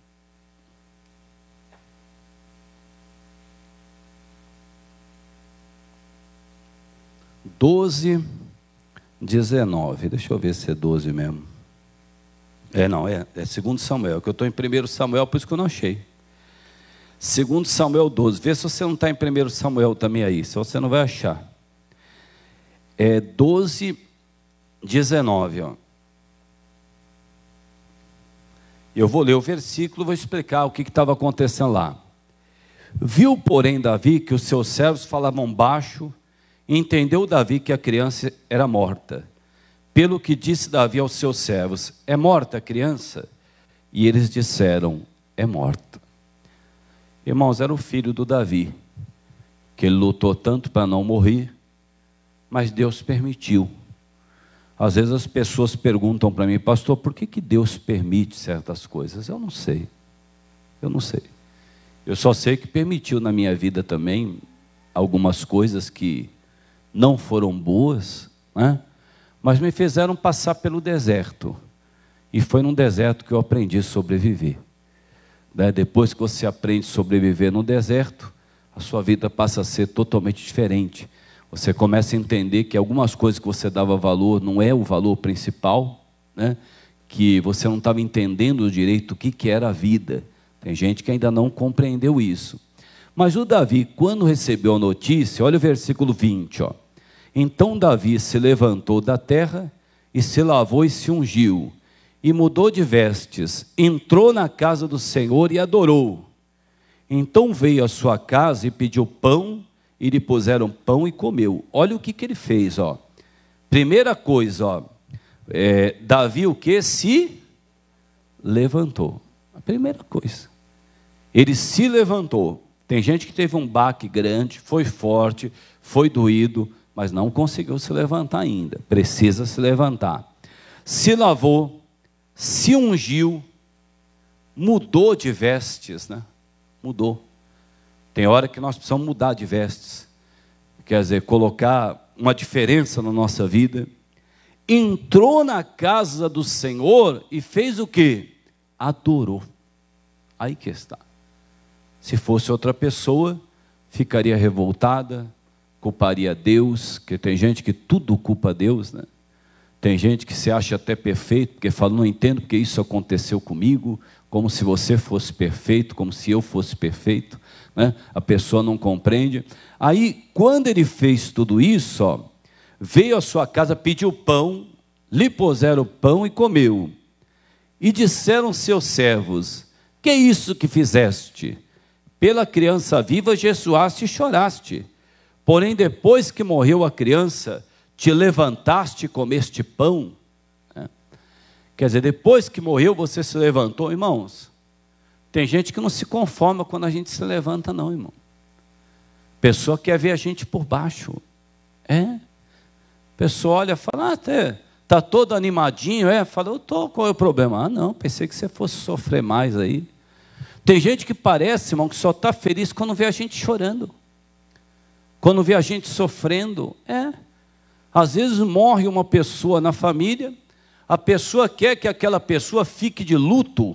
doze, dezenove. Deixa eu ver se é doze mesmo. É, não, é, é segundo Samuel, que eu estou em primeiro Samuel, por isso que eu não achei. segundo Samuel doze. Vê se você não está em primeiro Samuel também aí, se você não vai achar. É doze, dezenove, ó. Eu vou ler o versículo, vou explicar o que estava acontecendo lá. Viu, porém, Davi que os seus servos falavam baixo, e entendeu Davi que a criança era morta. Pelo que disse Davi aos seus servos, é morta a criança? E eles disseram, é morta. Irmãos, era o filho do Davi, que ele lutou tanto para não morrer, mas Deus permitiu. Às vezes as pessoas perguntam para mim, pastor, por que, que Deus permite certas coisas? Eu não sei, eu não sei. Eu só sei que permitiu na minha vida também algumas coisas que não foram boas, né? Mas me fizeram passar pelo deserto. E foi num deserto que eu aprendi a sobreviver. Né? Depois que você aprende a sobreviver no deserto, a sua vida passa a ser totalmente diferente. Você começa a entender que algumas coisas que você dava valor não é o valor principal, né? Que você não estava entendendo direito o que, que era a vida. Tem gente que ainda não compreendeu isso. Mas o Davi, quando recebeu a notícia, olha o versículo vinte, ó. Então Davi se levantou da terra e se lavou e se ungiu, e mudou de vestes, entrou na casa do Senhor e adorou. Então veio à sua casa e pediu pão, e lhe puseram pão e comeu. Olha o que, que ele fez, ó. Primeira coisa, ó, é, Davi o que? Se levantou. A primeira coisa. Ele se levantou. Tem gente que teve um baque grande, foi forte, foi doído, mas não conseguiu se levantar ainda. Precisa se levantar. Se lavou, se ungiu, mudou de vestes, né? Mudou. Tem hora que nós precisamos mudar de vestes. Quer dizer, colocar uma diferença na nossa vida. Entrou na casa do Senhor e fez o quê? Adorou. Aí que está. Se fosse outra pessoa, ficaria revoltada, culparia Deus, porque tem gente que tudo culpa Deus, né? Tem gente que se acha até perfeito, porque fala, não entendo porque isso aconteceu comigo, como se você fosse perfeito, como se eu fosse perfeito, né? A pessoa não compreende. Aí, quando ele fez tudo isso, ó, veio à sua casa, pediu pão, lhe puseram pão e comeu. E disseram seus servos, que é isso que fizeste? Pela criança viva jejuaste e choraste. Porém, depois que morreu a criança, te levantaste e comeste pão. É. Quer dizer, depois que morreu, você se levantou. Irmãos, tem gente que não se conforma quando a gente se levanta, não, irmão. Pessoa quer ver a gente por baixo. É. Pessoa olha e fala, ah, até está todo animadinho. É, fala, eu estou, qual é o problema? Ah, não, pensei que você fosse sofrer mais aí. Tem gente que parece, irmão, que só está feliz quando vê a gente chorando. Quando vê a gente sofrendo. É. Às vezes morre uma pessoa na família, a pessoa quer que aquela pessoa fique de luto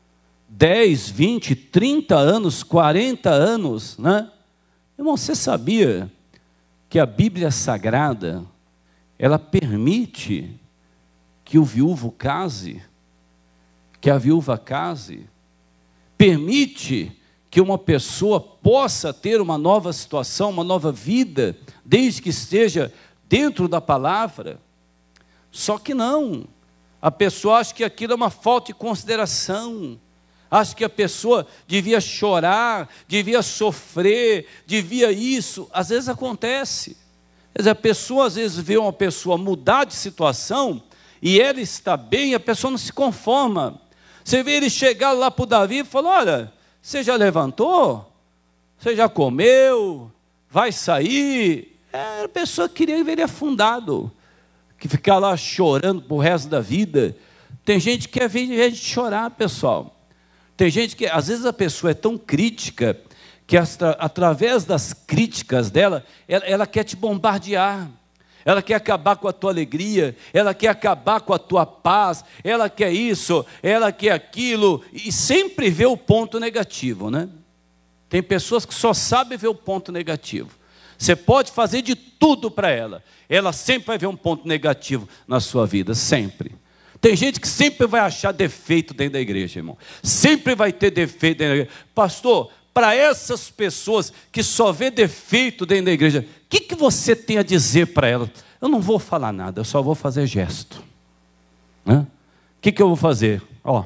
dez, vinte, trinta anos, quarenta anos, né? Irmão, você sabia que a Bíblia Sagrada, ela permite que o viúvo case, que a viúva case, permite que uma pessoa possa ter uma nova situação, uma nova vida, desde que esteja dentro da palavra. Só que não, a pessoa acha que aquilo é uma falta de consideração, acha que a pessoa devia chorar, devia sofrer, devia isso. Às vezes acontece, a pessoa às vezes vê uma pessoa mudar de situação, e ela está bem, a pessoa não se conforma. Você vê ele chegar lá para o Davi e falar: olha, você já levantou? Você já comeu? Vai sair? É, a pessoa queria ver ele afundado, que ficar lá chorando para o resto da vida. Tem gente que quer ver a gente chorar, pessoal. Tem gente que, às vezes a pessoa é tão crítica, que atra, através das críticas dela, ela, ela quer te bombardear. Ela quer acabar com a tua alegria, ela quer acabar com a tua paz, ela quer isso, ela quer aquilo, e sempre vê o ponto negativo, né? Tem pessoas que só sabem ver o ponto negativo. Você pode fazer de tudo para ela, ela sempre vai ver um ponto negativo na sua vida, sempre. Tem gente que sempre vai achar defeito dentro da igreja, irmão. Sempre vai ter defeito dentro da igreja. Pastor, para essas pessoas que só vê defeito dentro da igreja, o que, que você tem a dizer para elas? Eu não vou falar nada, eu só vou fazer gesto. O que, que eu vou fazer? Ó.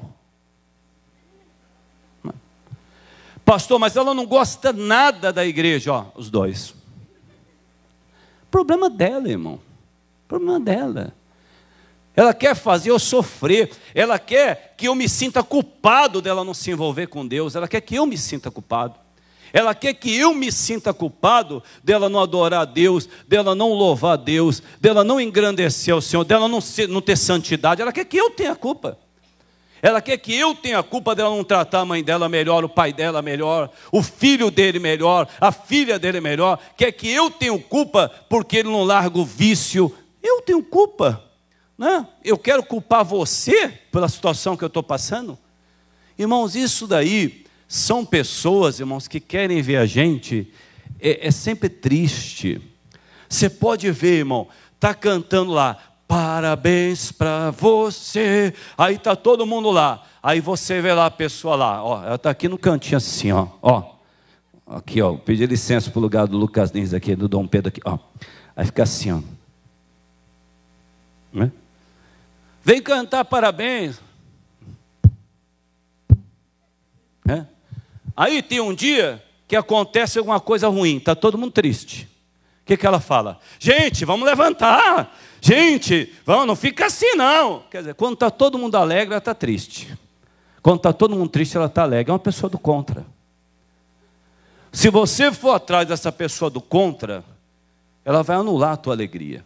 Pastor, mas ela não gosta nada da igreja. Ó, os dois. Problema dela, irmão. Problema dela. Ela quer fazer eu sofrer, ela quer que eu me sinta culpado dela não se envolver com Deus, ela quer que eu me sinta culpado, ela quer que eu me sinta culpado dela não adorar a Deus, dela não louvar a Deus, dela não engrandecer o Senhor, dela não, ser, não ter santidade, ela quer que eu tenha culpa, ela quer que eu tenha culpa dela não tratar a mãe dela melhor, o pai dela melhor, o filho dele melhor, a filha dele melhor, quer que eu tenha culpa porque ele não larga o vício, eu tenho culpa. Não, eu quero culpar você pela situação que eu estou passando? Irmãos, isso daí são pessoas, irmãos, que querem ver a gente, é, é sempre triste. Você pode ver, irmão, está cantando lá, parabéns para você, aí está todo mundo lá, aí você vê lá a pessoa lá, ó, ela está aqui no cantinho assim, ó, ó, aqui, ó, pedi licença para o lugar do Lucas Lins aqui, do Dom Pedro aqui, ó, aí fica assim, ó, né? Vem cantar parabéns. É? Aí tem um dia que acontece alguma coisa ruim, está todo mundo triste. O que, que ela fala? Gente, vamos levantar. Gente, vamos, não fica assim não. Quer dizer, quando está todo mundo alegre, ela está triste. Quando está todo mundo triste, ela está alegre. É uma pessoa do contra. Se você for atrás dessa pessoa do contra, ela vai anular a tua alegria.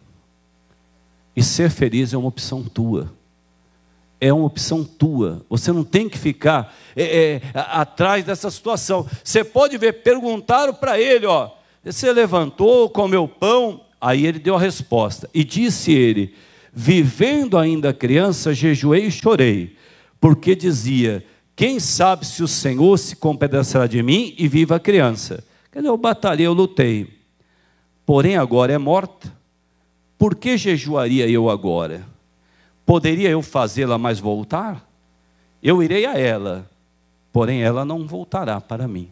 E ser feliz é uma opção tua. É uma opção tua. Você não tem que ficar é, é, atrás dessa situação. Você pode ver, perguntaram para ele, ó, você levantou, comeu pão? Aí ele deu a resposta. E disse ele, vivendo ainda criança, jejuei e chorei, porque dizia, quem sabe se o Senhor se compadecerá de mim e viva a criança. Quer dizer, eu batalhei, eu lutei. Porém agora é morta. Por que jejuaria eu agora? Poderia eu fazê-la mais voltar? Eu irei a ela, porém ela não voltará para mim.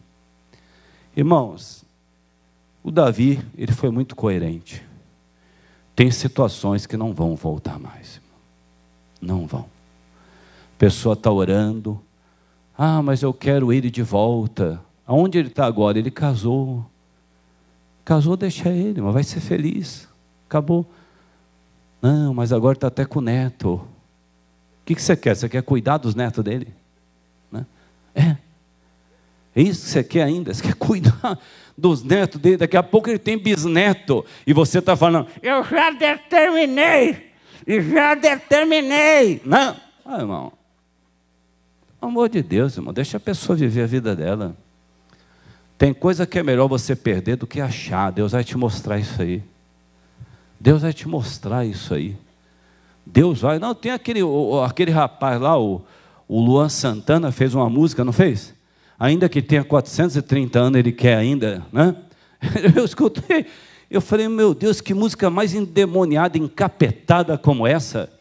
Irmãos, o Davi, ele foi muito coerente. Tem situações que não vão voltar mais. Não vão. A pessoa está orando. Ah, mas eu quero ele de volta. Aonde ele está agora? Ele casou. Casou, deixa ele, mas vai ser feliz. Acabou. Não, mas agora está até com o neto. O que, que você quer? Você quer cuidar dos netos dele? Né? É. É isso que você quer ainda? Você quer cuidar dos netos dele? Daqui a pouco ele tem bisneto. E você está falando, eu já determinei. E já determinei. Não. Ah, irmão. Pelo amor de Deus, irmão. Deixa a pessoa viver a vida dela. Tem coisa que é melhor você perder do que achar. Deus vai te mostrar isso aí. Deus vai te mostrar isso aí. Deus vai... Não, tem aquele, o, aquele rapaz lá, o, o Luan Santana, fez uma música, não fez? Ainda que tenha quatrocentos e trinta anos, ele quer ainda, né? Eu escutei, eu falei, meu Deus, que música mais endemoniada, encapetada como essa.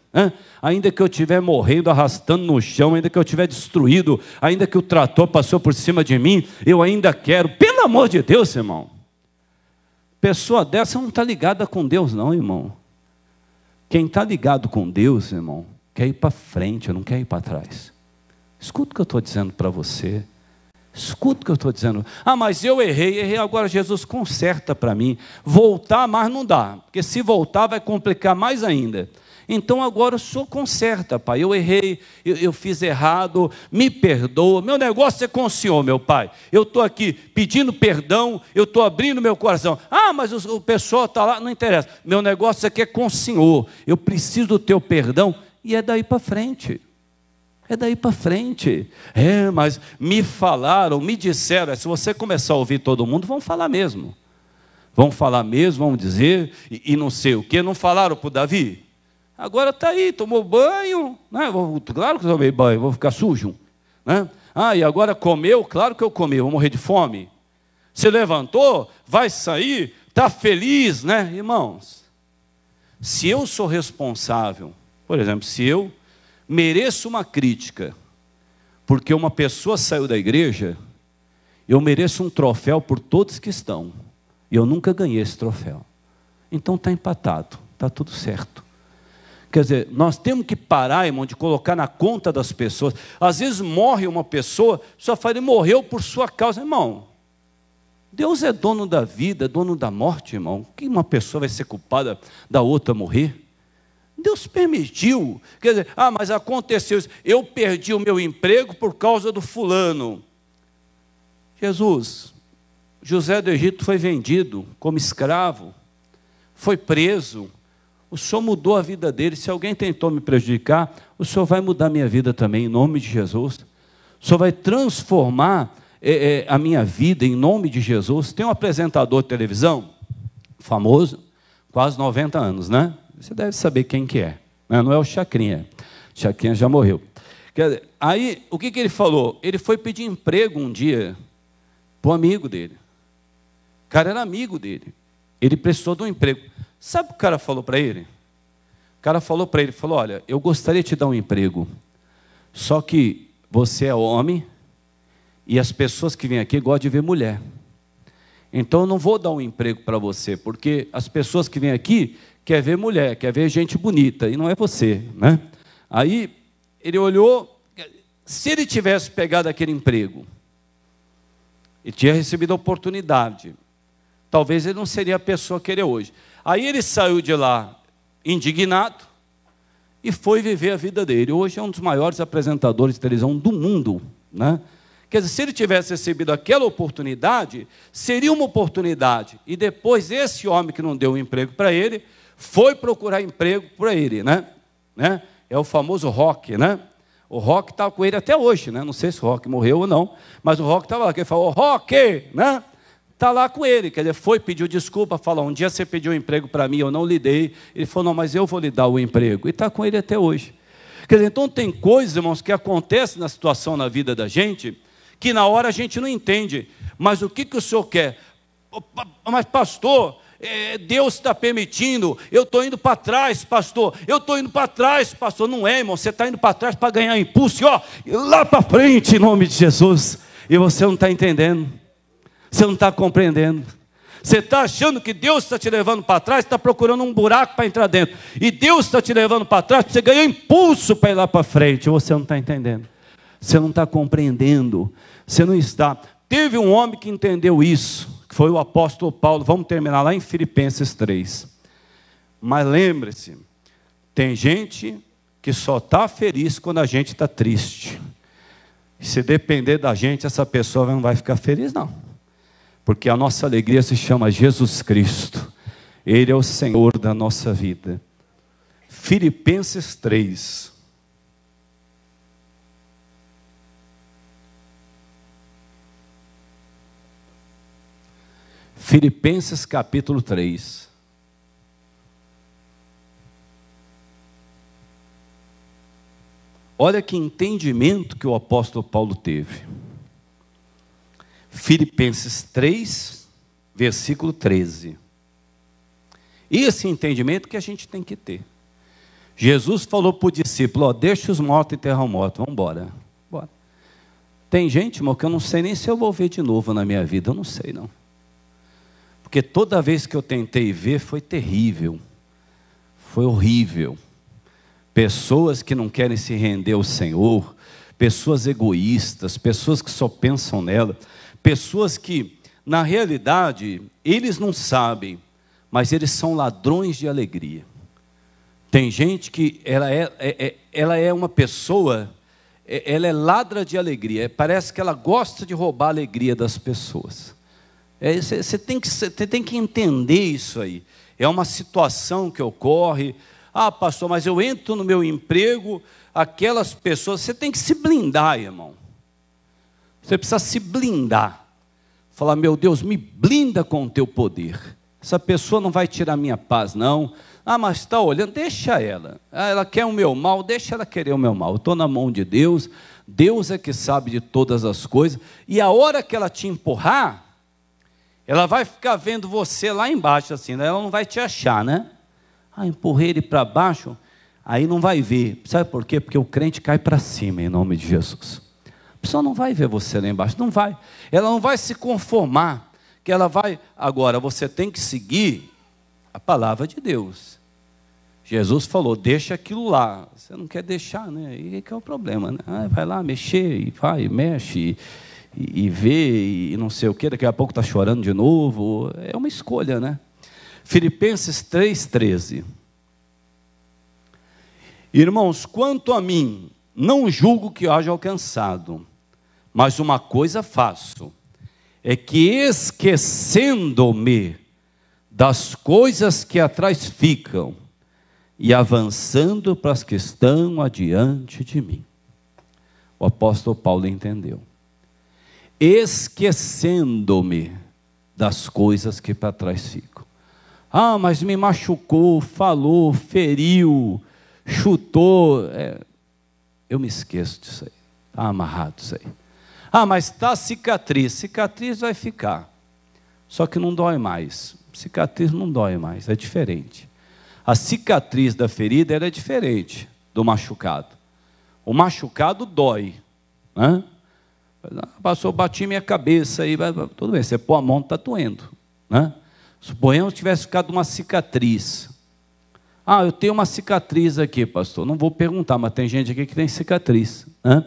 né? Ainda que eu estiver morrendo, arrastando no chão, ainda que eu estiver destruído, ainda que o trator passou por cima de mim, eu ainda quero, pelo amor de Deus, irmão. Pessoa dessa não está ligada com Deus não, irmão. Quem está ligado com Deus, irmão, quer ir para frente, não quer ir para trás. Escuta o que eu estou dizendo para você. Escuta o que eu estou dizendo. Ah, mas eu errei, errei, agora Jesus conserta para mim. Voltar, mas não dá, porque se voltar vai complicar mais ainda. Então agora o Senhor conserta, Pai. Eu errei, eu, eu fiz errado, me perdoa. Meu negócio é com o Senhor, meu Pai. Eu estou aqui pedindo perdão, eu estou abrindo meu coração. Ah, mas o, o pessoal está lá, não interessa. Meu negócio aqui é com o Senhor. Eu preciso do teu perdão. E é daí para frente. É daí para frente. É, mas me falaram, me disseram. Se você começar a ouvir todo mundo, vão falar mesmo. Vão falar mesmo, vão dizer, e, e não sei o quê. Não falaram para o Davi? Agora está aí, tomou banho, né? Claro que eu tomei banho, vou ficar sujo, né? Ah, e agora comeu? Claro que eu comi, vou morrer de fome. Se levantou, vai sair, está feliz, né? Irmãos, se eu sou responsável, por exemplo, se eu mereço uma crítica, porque uma pessoa saiu da igreja, eu mereço um troféu por todos que estão, e eu nunca ganhei esse troféu. Então está empatado, está tudo certo. Quer dizer, nós temos que parar, irmão, de colocar na conta das pessoas. Às vezes morre uma pessoa, só fala, ele morreu por sua causa. Irmão, Deus é dono da vida, dono da morte, irmão. Que uma pessoa vai ser culpada da outra morrer? Deus permitiu. Quer dizer, ah, mas aconteceu isso. Eu perdi o meu emprego por causa do fulano. Jesus, José do Egito foi vendido como escravo, foi preso. O Senhor mudou a vida dele. Se alguém tentou me prejudicar, o Senhor vai mudar a minha vida também, em nome de Jesus. O Senhor vai transformar é, é, a minha vida, em nome de Jesus. Tem um apresentador de televisão, famoso, quase noventa anos, né? Você deve saber quem que é, né? Não é o Chacrinha. Chacrinha já morreu. Quer dizer, aí, o que, que ele falou? Ele foi pedir emprego um dia para um amigo dele. O cara era amigo dele. Ele precisou de um emprego. Sabe o que o cara falou para ele? O cara falou para ele, falou, olha, eu gostaria de te dar um emprego, só que você é homem e as pessoas que vêm aqui gostam de ver mulher. Então eu não vou dar um emprego para você, porque as pessoas que vêm aqui querem ver mulher, querem ver gente bonita, e não é você, né? Aí ele olhou, se ele tivesse pegado aquele emprego, e tinha recebido a oportunidade, talvez ele não seria a pessoa que ele é hoje. Aí ele saiu de lá indignado e foi viver a vida dele. Hoje é um dos maiores apresentadores de televisão do mundo, né? Quer dizer, se ele tivesse recebido aquela oportunidade, seria uma oportunidade. E depois esse homem que não deu um emprego para ele, foi procurar emprego para ele, né? né? É o famoso Rock, né? O Rock estava com ele até hoje, né? Não sei se o Rock morreu ou não, mas o Rock estava lá. Ele falou, Rock, né? Está lá com ele, quer dizer, foi, pediu desculpa, falou, um dia você pediu um emprego para mim, eu não lhe dei. Ele falou, não, mas eu vou lhe dar o emprego. E está com ele até hoje. Quer dizer, então tem coisas, irmãos, que acontecem na situação, na vida da gente, que na hora a gente não entende. Mas o que, que o senhor quer? Mas pastor, é, Deus está permitindo, eu estou indo para trás, pastor, eu estou indo para trás, pastor. Não é, irmão, você está indo para trás para ganhar impulso, e ó, lá para frente, em nome de Jesus. E você não está entendendo. Você não está compreendendo. Você está achando que Deus está te levando para trás, está procurando um buraco para entrar dentro. E Deus está te levando para trás para você ganhar impulso para ir lá para frente. Você não está entendendo. Você não está compreendendo. Você não está. Teve um homem que entendeu isso, que foi o apóstolo Paulo. Vamos terminar lá em Filipenses três. Mas lembre-se, tem gente que só está feliz quando a gente está triste. Se depender da gente, essa pessoa não vai ficar feliz, não. Porque a nossa alegria se chama Jesus Cristo. Ele é o Senhor da nossa vida. Filipenses três. Filipenses capítulo três. Olha que entendimento que o apóstolo Paulo teve. Filipenses três, versículo treze. Esse entendimento que a gente tem que ter. Jesus falou para o discípulo, ó, deixa os mortos enterrar o morto, vamos embora. Bora. Tem gente, irmão, que eu não sei nem se eu vou ver de novo na minha vida, eu não sei não. Porque toda vez que eu tentei ver foi terrível, foi horrível. Pessoas que não querem se render ao Senhor, pessoas egoístas, pessoas que só pensam nela, pessoas que, na realidade, eles não sabem, mas eles são ladrões de alegria. Tem gente que ela é, é, ela é uma pessoa, ela é ladra de alegria, parece que ela gosta de roubar a alegria das pessoas. Você é, tem, tem que entender isso aí. É uma situação que ocorre. Ah, pastor, mas eu entro no meu emprego, aquelas pessoas, você tem que se blindar, irmão. Você precisa se blindar. Falar, meu Deus, me blinda com o teu poder. Essa pessoa não vai tirar minha paz, não. Ah, mas está olhando, deixa ela. Ah, ela quer o meu mal, deixa ela querer o meu mal. Eu estou na mão de Deus, Deus é que sabe de todas as coisas. E a hora que ela te empurrar, ela vai ficar vendo você lá embaixo, assim, né? Ela não vai te achar, né? Ah, empurrei ele para baixo, aí não vai ver. Sabe por quê? Porque o crente cai para cima, em nome de Jesus. A pessoa não vai ver você lá embaixo, não vai. Ela não vai se conformar, que ela vai... Agora, você tem que seguir a palavra de Deus. Jesus falou, deixa aquilo lá. Você não quer deixar, né? E que é o problema, né? Ah, vai lá mexer, e vai, mexe, e, e vê, e não sei o quê. Daqui a pouco está chorando de novo. É uma escolha, né? Filipenses três, treze. Irmãos, quanto a mim, não julgo que haja alcançado, mas uma coisa faço, é que esquecendo-me das coisas que atrás ficam, e avançando para as que estão adiante de mim. O apóstolo Paulo entendeu. Esquecendo-me das coisas que para trás ficam. Ah, mas me machucou, falou, feriu, chutou. É, eu me esqueço disso aí. Está amarrado isso aí. Ah, mas está cicatriz. Cicatriz vai ficar. Só que não dói mais. Cicatriz não dói mais, é diferente. A cicatriz da ferida ela é diferente do machucado. O machucado dói. Né? Passou, bati minha cabeça aí, tudo bem, você pôr a mão, está doendo. Né? Suponhamos que tivesse ficado uma cicatriz. Ah, eu tenho uma cicatriz aqui, pastor. Não vou perguntar, mas tem gente aqui que tem cicatriz. Né?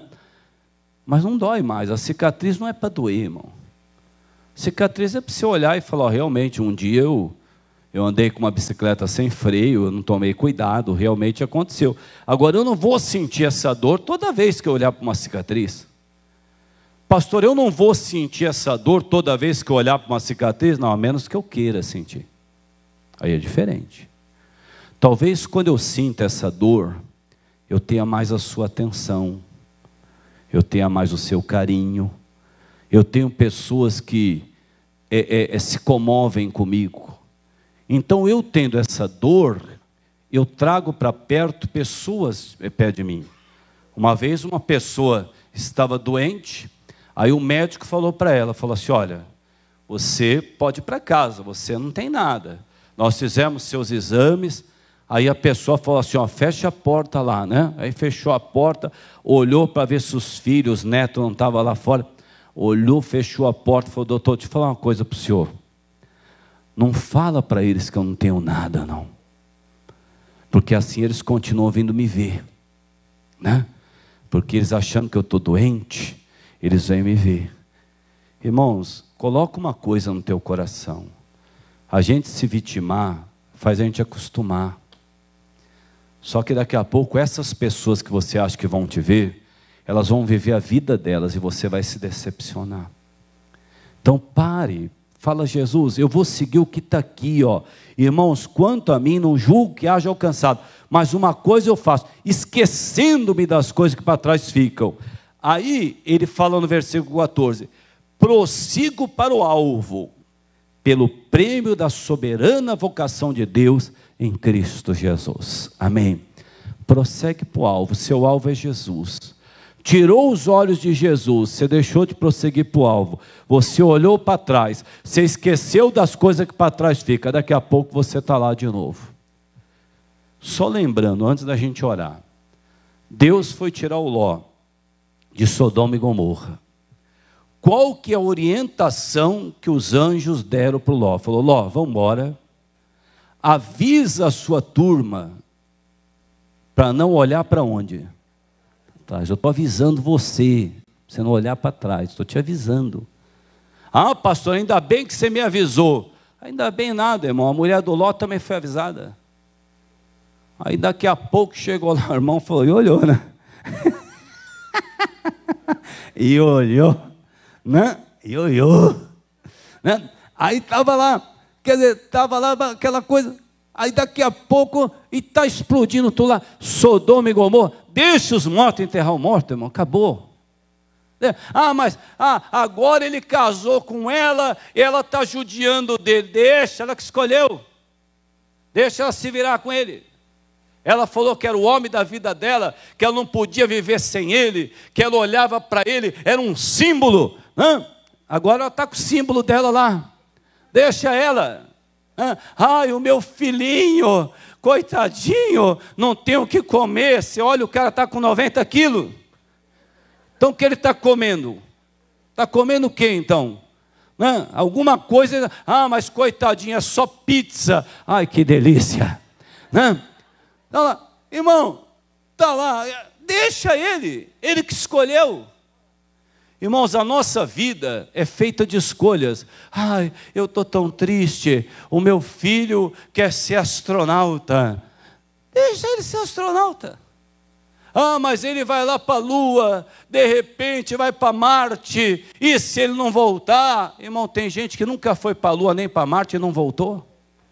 Mas não dói mais. A cicatriz não é para doer, irmão. Cicatriz é para você olhar e falar, oh, realmente, um dia eu, eu andei com uma bicicleta sem freio, eu não tomei cuidado, realmente aconteceu. Agora, eu não vou sentir essa dor toda vez que eu olhar para uma cicatriz. Pastor, eu não vou sentir essa dor toda vez que eu olhar para uma cicatriz? Não, a menos que eu queira sentir. Aí é diferente. Talvez quando eu sinta essa dor, eu tenha mais a sua atenção, eu tenha mais o seu carinho. Eu tenho pessoas que é, é, é, se comovem comigo. Então, eu tendo essa dor, eu trago para perto pessoas perto de mim. Uma vez uma pessoa estava doente, aí o médico falou para ela, falou assim, olha, você pode ir para casa, você não tem nada. Nós fizemos seus exames, aí a pessoa falou assim, ó, fecha a porta lá, né? Aí fechou a porta, olhou para ver se os filhos, os netos não estavam lá fora. Olhou, fechou a porta e falou, doutor, deixa eu falar uma coisa para o senhor. Não fala para eles que eu não tenho nada, não. Porque assim eles continuam vindo me ver. Né? Porque eles achando que eu estou doente, eles vêm me ver. Irmãos, coloca uma coisa no teu coração. A gente se vitimar faz a gente acostumar. Só que daqui a pouco essas pessoas que você acha que vão te ver, elas vão viver a vida delas e você vai se decepcionar. Então pare, fala, Jesus, eu vou seguir o que está aqui, ó. Irmãos, quanto a mim, não julgo que haja alcançado, mas uma coisa eu faço, esquecendo-me das coisas que para trás ficam. Aí ele fala no versículo quatorze, prossigo para o alvo, pelo prêmio da soberana vocação de Deus em Cristo Jesus. Amém. Prossegue para o alvo, seu alvo é Jesus. Tirou os olhos de Jesus, você deixou de prosseguir para o alvo, você olhou para trás, você esqueceu das coisas que para trás ficam, daqui a pouco você está lá de novo. Só lembrando, antes da gente orar, Deus foi tirar o Ló de Sodoma e Gomorra. Qual que é a orientação que os anjos deram para o Ló? Falou: Ló, vamos embora, avisa a sua turma para não olhar para onde? Atrás. Eu estou avisando você, você não olhar para trás, estou te avisando. Ah, pastor, ainda bem que você me avisou. Ainda bem nada, irmão, a mulher do Ló também foi avisada. Aí daqui a pouco chegou lá o irmão e falou, e olhou, né? e olhou, né? E olhou, né? Aí estava lá, quer dizer, estava lá aquela coisa, aí daqui a pouco, e está explodindo tudo lá, Sodoma e Gomorra, deixa os mortos enterrar o morto, irmão, acabou. Ah, mas ah, agora ele casou com ela, ela está judiando dele, deixa, ela que escolheu, deixa ela se virar com ele. Ela falou que era o homem da vida dela, que ela não podia viver sem ele, que ela olhava para ele, era um símbolo. Hã? Agora ela está com o símbolo dela lá, deixa ela. Hã? Ai, o meu filhinho, coitadinho, não tem o que comer. Você olha, o cara está com noventa quilos. Então o que ele está comendo? Está comendo o que então? Hã? Alguma coisa, ah, mas coitadinho, é só pizza. Ai, que delícia. Hã? Tá lá, irmão, tá lá, deixa ele, ele que escolheu. Irmãos, a nossa vida é feita de escolhas. Ai, eu estou tão triste, o meu filho quer ser astronauta. Deixa ele ser astronauta. Ah, mas ele vai lá para a Lua, de repente vai para Marte, e se ele não voltar? Irmão, tem gente que nunca foi para a Lua nem para Marte e não voltou.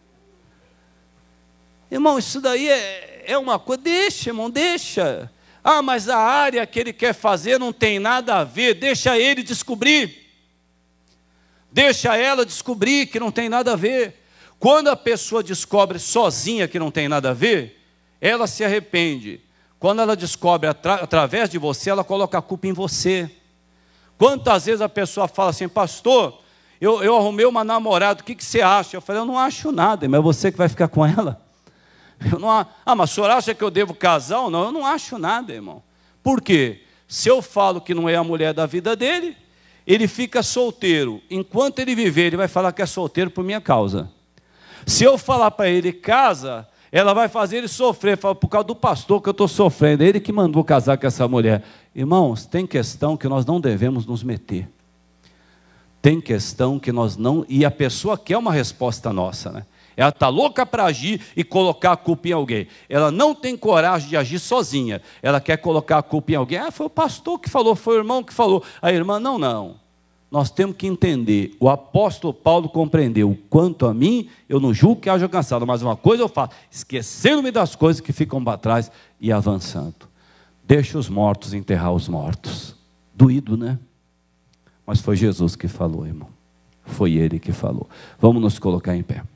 Irmão, isso daí é, é uma coisa, deixa, irmão, deixa. Ah, mas a área que ele quer fazer não tem nada a ver, deixa ele descobrir. Deixa ela descobrir que não tem nada a ver. Quando a pessoa descobre sozinha que não tem nada a ver, ela se arrepende. Quando ela descobre atra, através de você, ela coloca a culpa em você. Quantas vezes a pessoa fala assim, pastor, eu, eu arrumei uma namorada, o que, que você acha? Eu falei, eu não acho nada, mas é você que vai ficar com ela. Eu não, ah, mas o senhor acha que eu devo casar ou não? Eu não acho nada, irmão. Por quê? Se eu falo que não é a mulher da vida dele, ele fica solteiro. Enquanto ele viver, ele vai falar que é solteiro por minha causa. Se eu falar para ele, casa, ela vai fazer ele sofrer. Fala, por causa do pastor que eu estou sofrendo, é ele que mandou casar com essa mulher. Irmãos, tem questão que nós não devemos nos meter. Tem questão que nós não... E a pessoa quer uma resposta nossa, né? Ela está louca para agir e colocar a culpa em alguém. Ela não tem coragem de agir sozinha. Ela quer colocar a culpa em alguém. Ah, foi o pastor que falou, foi o irmão que falou. A irmã, não, não. Nós temos que entender. O apóstolo Paulo compreendeu. Quanto a mim, eu não julgo que haja alcançado. Mas uma coisa eu faço, esquecendo-me das coisas que ficam para trás e avançando. Deixa os mortos enterrar os mortos. Doído, né? Mas foi Jesus que falou, irmão. Foi Ele que falou. Vamos nos colocar em pé.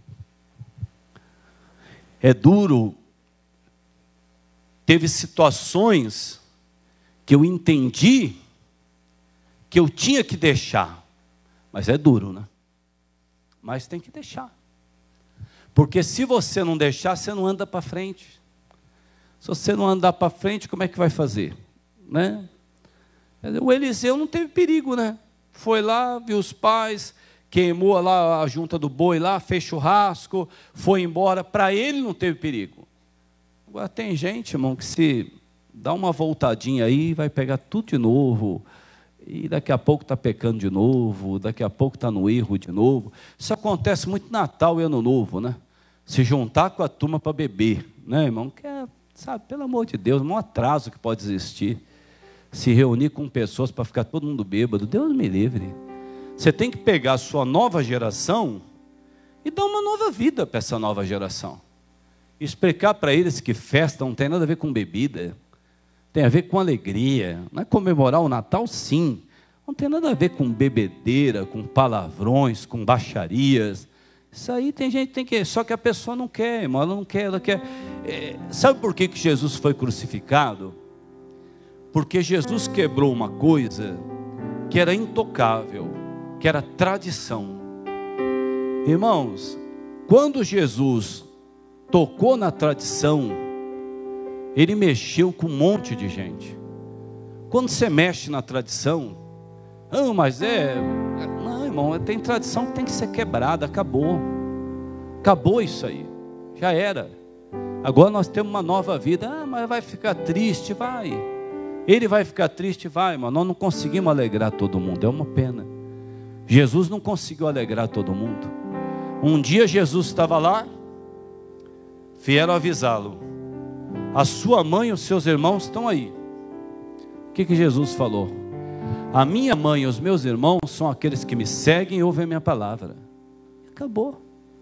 É duro, teve situações que eu entendi que eu tinha que deixar, mas é duro, né? Mas tem que deixar, porque se você não deixar, você não anda para frente. Se você não andar para frente, como é que vai fazer? Né? O Eliseu não teve perigo, né? Foi lá, viu os pais... Queimou lá a junta do boi lá, fez churrasco, foi embora. Para ele não teve perigo. Agora tem gente, irmão, que se dá uma voltadinha aí, vai pegar tudo de novo. E daqui a pouco está pecando de novo, daqui a pouco está no erro de novo. Isso acontece muito Natal e Ano Novo, né? Se juntar com a turma para beber, né, irmão? Que é, sabe, pelo amor de Deus, um atraso que pode existir. Se reunir com pessoas para ficar todo mundo bêbado, Deus me livre. Você tem que pegar a sua nova geração e dar uma nova vida para essa nova geração. Explicar para eles que festa não tem nada a ver com bebida, tem a ver com alegria. Não é comemorar o Natal, sim. Não tem nada a ver com bebedeira, com palavrões, com baixarias. Isso aí tem gente que tem que... Só que a pessoa não quer, irmão, ela não quer, ela quer... É, sabe por que que Jesus foi crucificado? Porque Jesus quebrou uma coisa que era intocável, que era tradição. Irmãos, quando Jesus tocou na tradição, Ele mexeu com um monte de gente. Quando você mexe na tradição, ah, mas é... Não, irmão, tem tradição que tem que ser quebrada, acabou. Acabou isso aí, já era. Agora nós temos uma nova vida. Ah, mas vai ficar triste, vai. Ele vai ficar triste, vai, mas nós não conseguimos alegrar todo mundo, é uma pena. Jesus não conseguiu alegrar todo mundo. Um dia Jesus estava lá, vieram avisá-lo: a sua mãe e os seus irmãos estão aí. O que que Jesus falou? A minha mãe e os meus irmãos são aqueles que me seguem e ouvem a minha palavra. Acabou.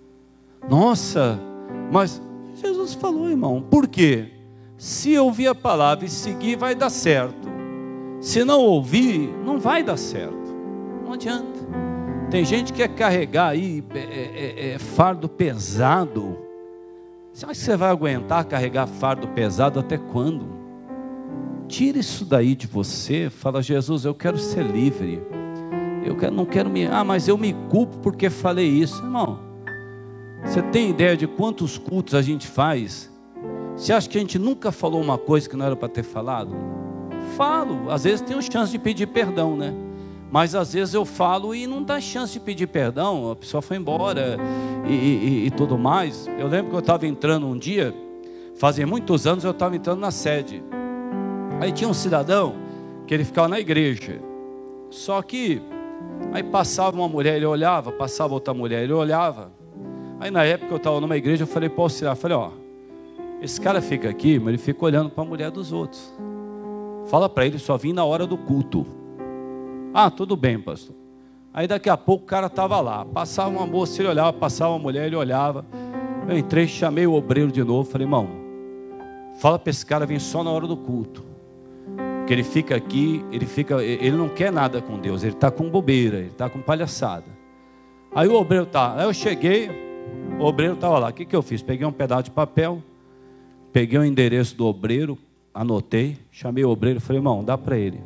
Nossa, mas Jesus falou, irmão, por quê? Se ouvir a palavra e seguir, vai dar certo. Se não ouvir, não vai dar certo. Não adianta. Tem gente que quer carregar aí é, é, é, fardo pesado. Você acha que você vai aguentar carregar fardo pesado até quando? Tira isso daí de você. Fala: Jesus, eu quero ser livre. Eu quero, não quero me... Ah, mas eu me culpo porque falei isso. Irmão, você tem ideia de quantos cultos a gente faz? Você acha que a gente nunca falou uma coisa que não era para ter falado? Falo, às vezes tenho chance de pedir perdão, né? Mas às vezes eu falo e não dá chance de pedir perdão, a pessoa foi embora e, e, e tudo mais. Eu lembro que eu estava entrando um dia, fazia muitos anos eu estava entrando na sede. Aí tinha um cidadão que ele ficava na igreja. Só que aí passava uma mulher, ele olhava, passava outra mulher, ele olhava. Aí na época eu estava numa igreja, eu falei para o auxiliar, falei: ó, esse cara fica aqui, mas ele fica olhando para a mulher dos outros. Fala para ele só vir na hora do culto. Ah, tudo bem, pastor. Aí daqui a pouco o cara estava lá, passava uma moça, ele olhava, passava uma mulher, ele olhava. Eu entrei, chamei o obreiro de novo, falei: irmão, fala para esse cara vir só na hora do culto. Porque ele fica aqui, ele, fica, ele não quer nada com Deus, ele está com bobeira, ele está com palhaçada. Aí o obreiro tá, aí eu cheguei, o obreiro estava lá. O que que eu fiz? Peguei um pedaço de papel, peguei o endereço do obreiro, anotei, chamei o obreiro e falei: irmão, dá para ele.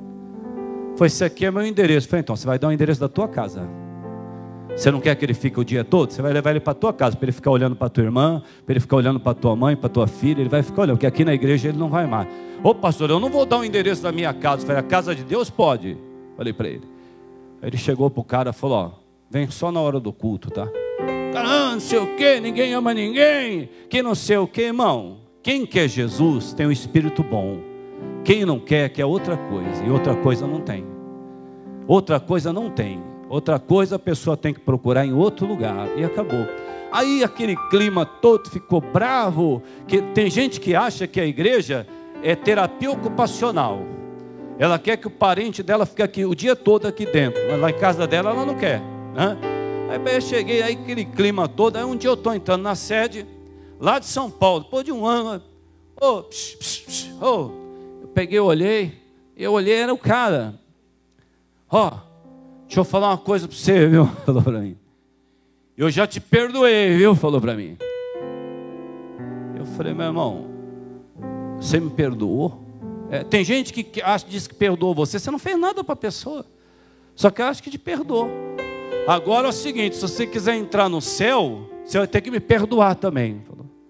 Foi: esse aqui é meu endereço. Falei: então, você vai dar o endereço da tua casa. Você não quer que ele fique o dia todo? Você vai levar ele para a tua casa, para ele ficar olhando para a tua irmã, para ele ficar olhando para a tua mãe, para a tua filha. Ele vai ficar olhando, porque aqui na igreja ele não vai mais. Ô pastor, eu não vou dar o endereço da minha casa. Falei: a casa de Deus pode. Falei para ele. Aí ele chegou para o cara e falou: ó, vem só na hora do culto, tá? Caramba, não sei o que, ninguém ama ninguém, que não sei o que, irmão. Quem quer Jesus tem um espírito bom. Quem não quer, quer outra coisa. E outra coisa não tem. Outra coisa não tem. Outra coisa a pessoa tem que procurar em outro lugar. E acabou. Aí aquele clima todo ficou bravo. Que tem gente que acha que a igreja é terapia ocupacional. Ela quer que o parente dela fique aqui o dia todo aqui dentro. Mas lá em casa dela ela não quer, né? Aí eu cheguei, aí aquele clima todo. Aí um dia eu estou entrando na sede, lá de São Paulo, depois de um ano. Oh, psh, psh, psh, oh. Eu peguei, olhei, eu olhei, era o cara. Ó, oh, deixa eu falar uma coisa para você, viu? Falou para mim. Eu já te perdoei, viu? Falou para mim. Eu falei: meu irmão, você me perdoou? É, tem gente que acha, diz que perdoou você, você não fez nada para a pessoa, só que acha que te perdoou. Agora é o seguinte: se você quiser entrar no céu, você vai ter que me perdoar também.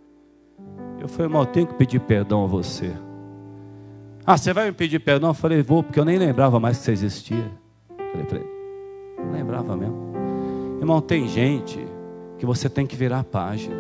Eu falei: irmão, eu tenho que pedir perdão a você. Ah, você vai me pedir perdão? Eu falei: vou, porque eu nem lembrava mais que você existia. Falei para ele, não lembrava mesmo. Irmão, tem gente que você tem que virar a página.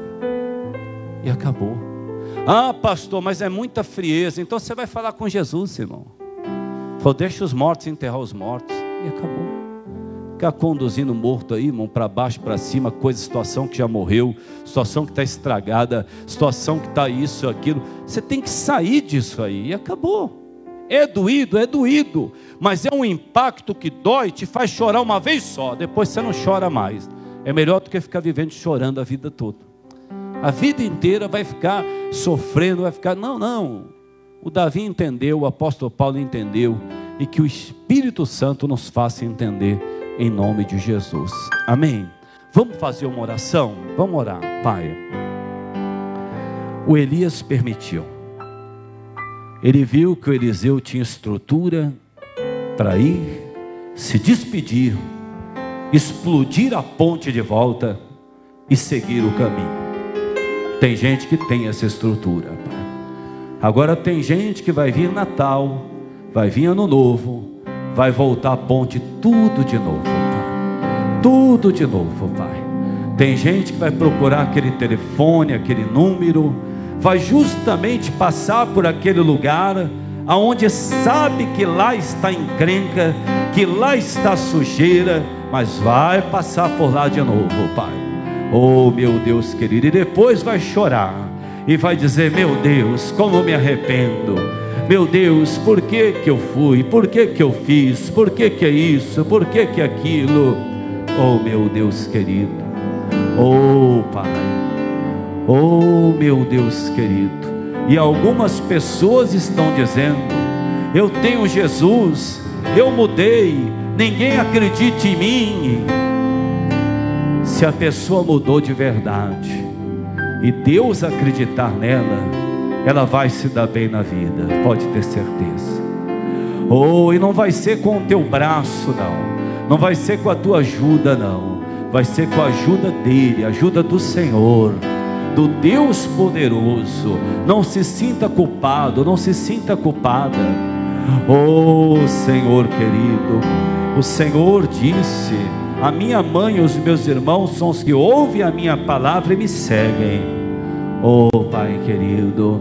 E acabou. Ah, pastor, mas é muita frieza. Então você vai falar com Jesus, irmão. Falou: deixa os mortos enterrar os mortos. E acabou. Ficar conduzindo morto aí, irmão, para baixo, para cima, coisa, situação que já morreu, situação que está estragada, situação que está isso, aquilo. Você tem que sair disso aí. E acabou. É doído, é doído, mas é um impacto que dói, te faz chorar uma vez só, depois você não chora mais. É melhor do que ficar vivendo chorando a vida toda. A vida inteira vai ficar sofrendo, vai ficar... Não, não. O Davi entendeu, o apóstolo Paulo entendeu, e que o Espírito Santo nos faça entender, em nome de Jesus. Amém? Vamos fazer uma oração? Vamos orar. Pai, o Elias permitiu. Ele viu que o Eliseu tinha estrutura para ir, se despedir, explodir a ponte de volta e seguir o caminho. Tem gente que tem essa estrutura, Pai. Agora tem gente que vai vir Natal, vai vir Ano Novo, vai voltar a ponte tudo de novo, Pai. Tudo de novo, Pai. Tem gente que vai procurar aquele telefone, aquele número, vai justamente passar por aquele lugar aonde sabe que lá está encrenca, que lá está sujeira, mas vai passar por lá de novo, Pai. Oh, meu Deus querido, e depois vai chorar e vai dizer: meu Deus, como me arrependo, meu Deus, por que que eu fui, por que que eu fiz, por que que é isso, por que que é aquilo. Oh, meu Deus querido, oh Pai, oh meu Deus querido. E algumas pessoas estão dizendo: eu tenho Jesus, eu mudei, ninguém acredita em mim. Se a pessoa mudou de verdade e Deus acreditar nela, ela vai se dar bem na vida, pode ter certeza. Oh, e não vai ser com o teu braço, não, não vai ser com a tua ajuda, não, vai ser com a ajuda dele, a ajuda do Senhor, do Deus poderoso. Não se sinta culpado, não se sinta culpada. Oh Senhor querido, o Senhor disse: a minha mãe e os meus irmãos são os que ouvem a minha palavra e me seguem. Oh Pai querido,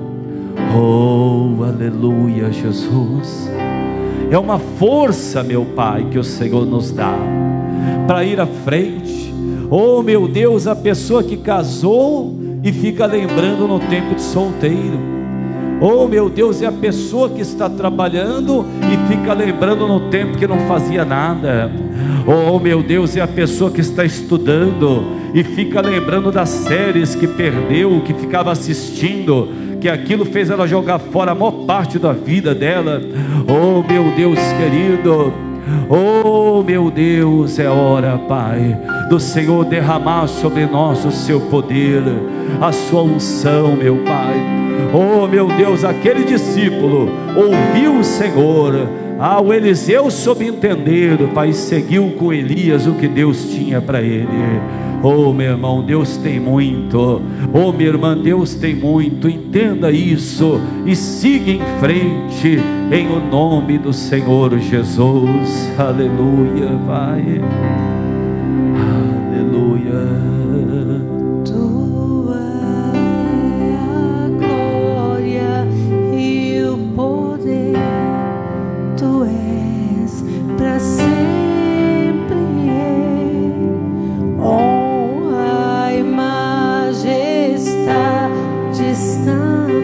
oh aleluia Jesus. É uma força, meu Pai, que o Senhor nos dá para ir à frente. Oh meu Deus, a pessoa que casou e fica lembrando no tempo de solteiro. Oh meu Deus, é a pessoa que está trabalhando e fica lembrando no tempo que não fazia nada. Oh meu Deus, é a pessoa que está estudando e fica lembrando das séries que perdeu, que ficava assistindo, que aquilo fez ela jogar fora a maior parte da vida dela. Oh meu Deus querido, oh meu Deus, é hora, Pai, do Senhor derramar sobre nós o seu poder, a sua unção, meu Pai. Oh meu Deus, aquele discípulo ouviu o Senhor, ah, o Eliseu soube entender, Pai, seguiu com Elias o que Deus tinha para ele. Oh meu irmão, Deus tem muito. Oh minha irmã, Deus tem muito. Entenda isso e siga em frente em o nome do Senhor Jesus. Aleluia, Pai. Aleluia. Tua é a glória e o poder, Tu és para sempre. Honra e majestade estão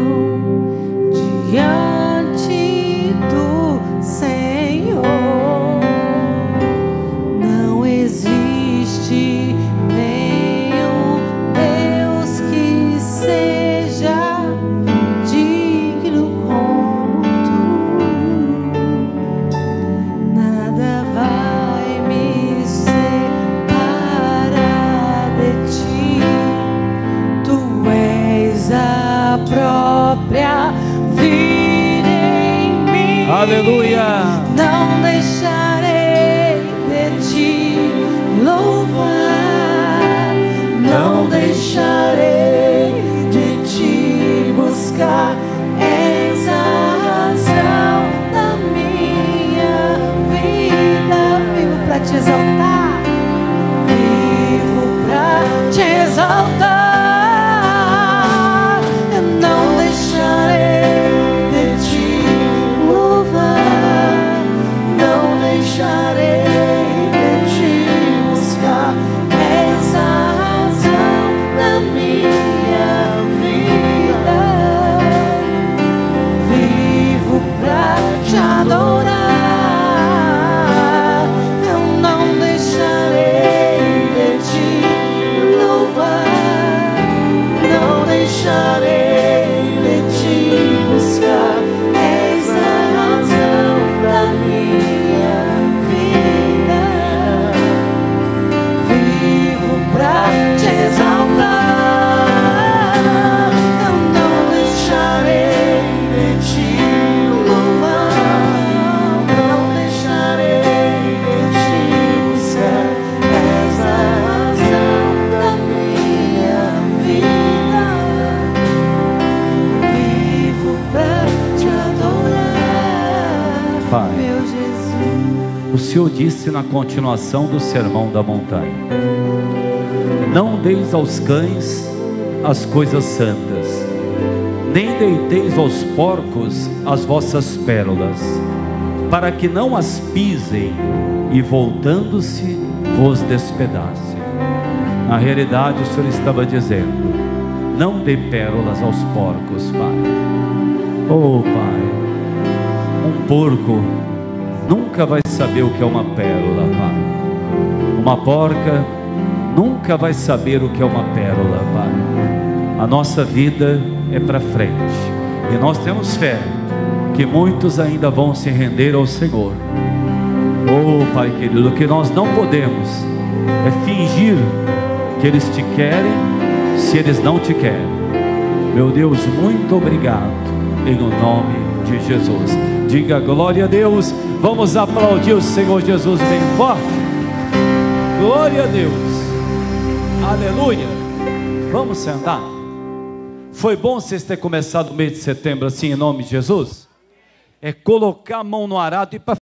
diante do Senhor. Não existe nenhum Deus que seja digno como Tu. Nada vai me separar de Ti. Tu és a própria vida em mim. Aleluia. Não deixarei de Te louvar, não deixarei de Te buscar. És a razão da minha vida. Vivo pra Te exaltar, vivo pra Te exaltar. Eu não deixarei de Te louvar, Senhor disse na continuação do Sermão da Montanha: não deis aos cães as coisas santas, nem deiteis aos porcos as vossas pérolas, para que não as pisem e voltando-se vos despedacem. Na realidade o Senhor estava dizendo: não dê pérolas aos porcos, Pai. Oh Pai, um porco nunca vai saber o que é uma pérola, Pai. Uma porca nunca vai saber o que é uma pérola, Pai. A nossa vida é para frente, e nós temos fé que muitos ainda vão se render ao Senhor. Oh Pai querido, o que nós não podemos é fingir que eles te querem se eles não te querem. Meu Deus, muito obrigado, em o nome de Jesus. Diga glória a Deus. Vamos aplaudir o Senhor Jesus bem forte. Glória a Deus. Aleluia. Vamos sentar. Foi bom vocês terem começado o mês de setembro assim, em nome de Jesus. É colocar a mão no arado e para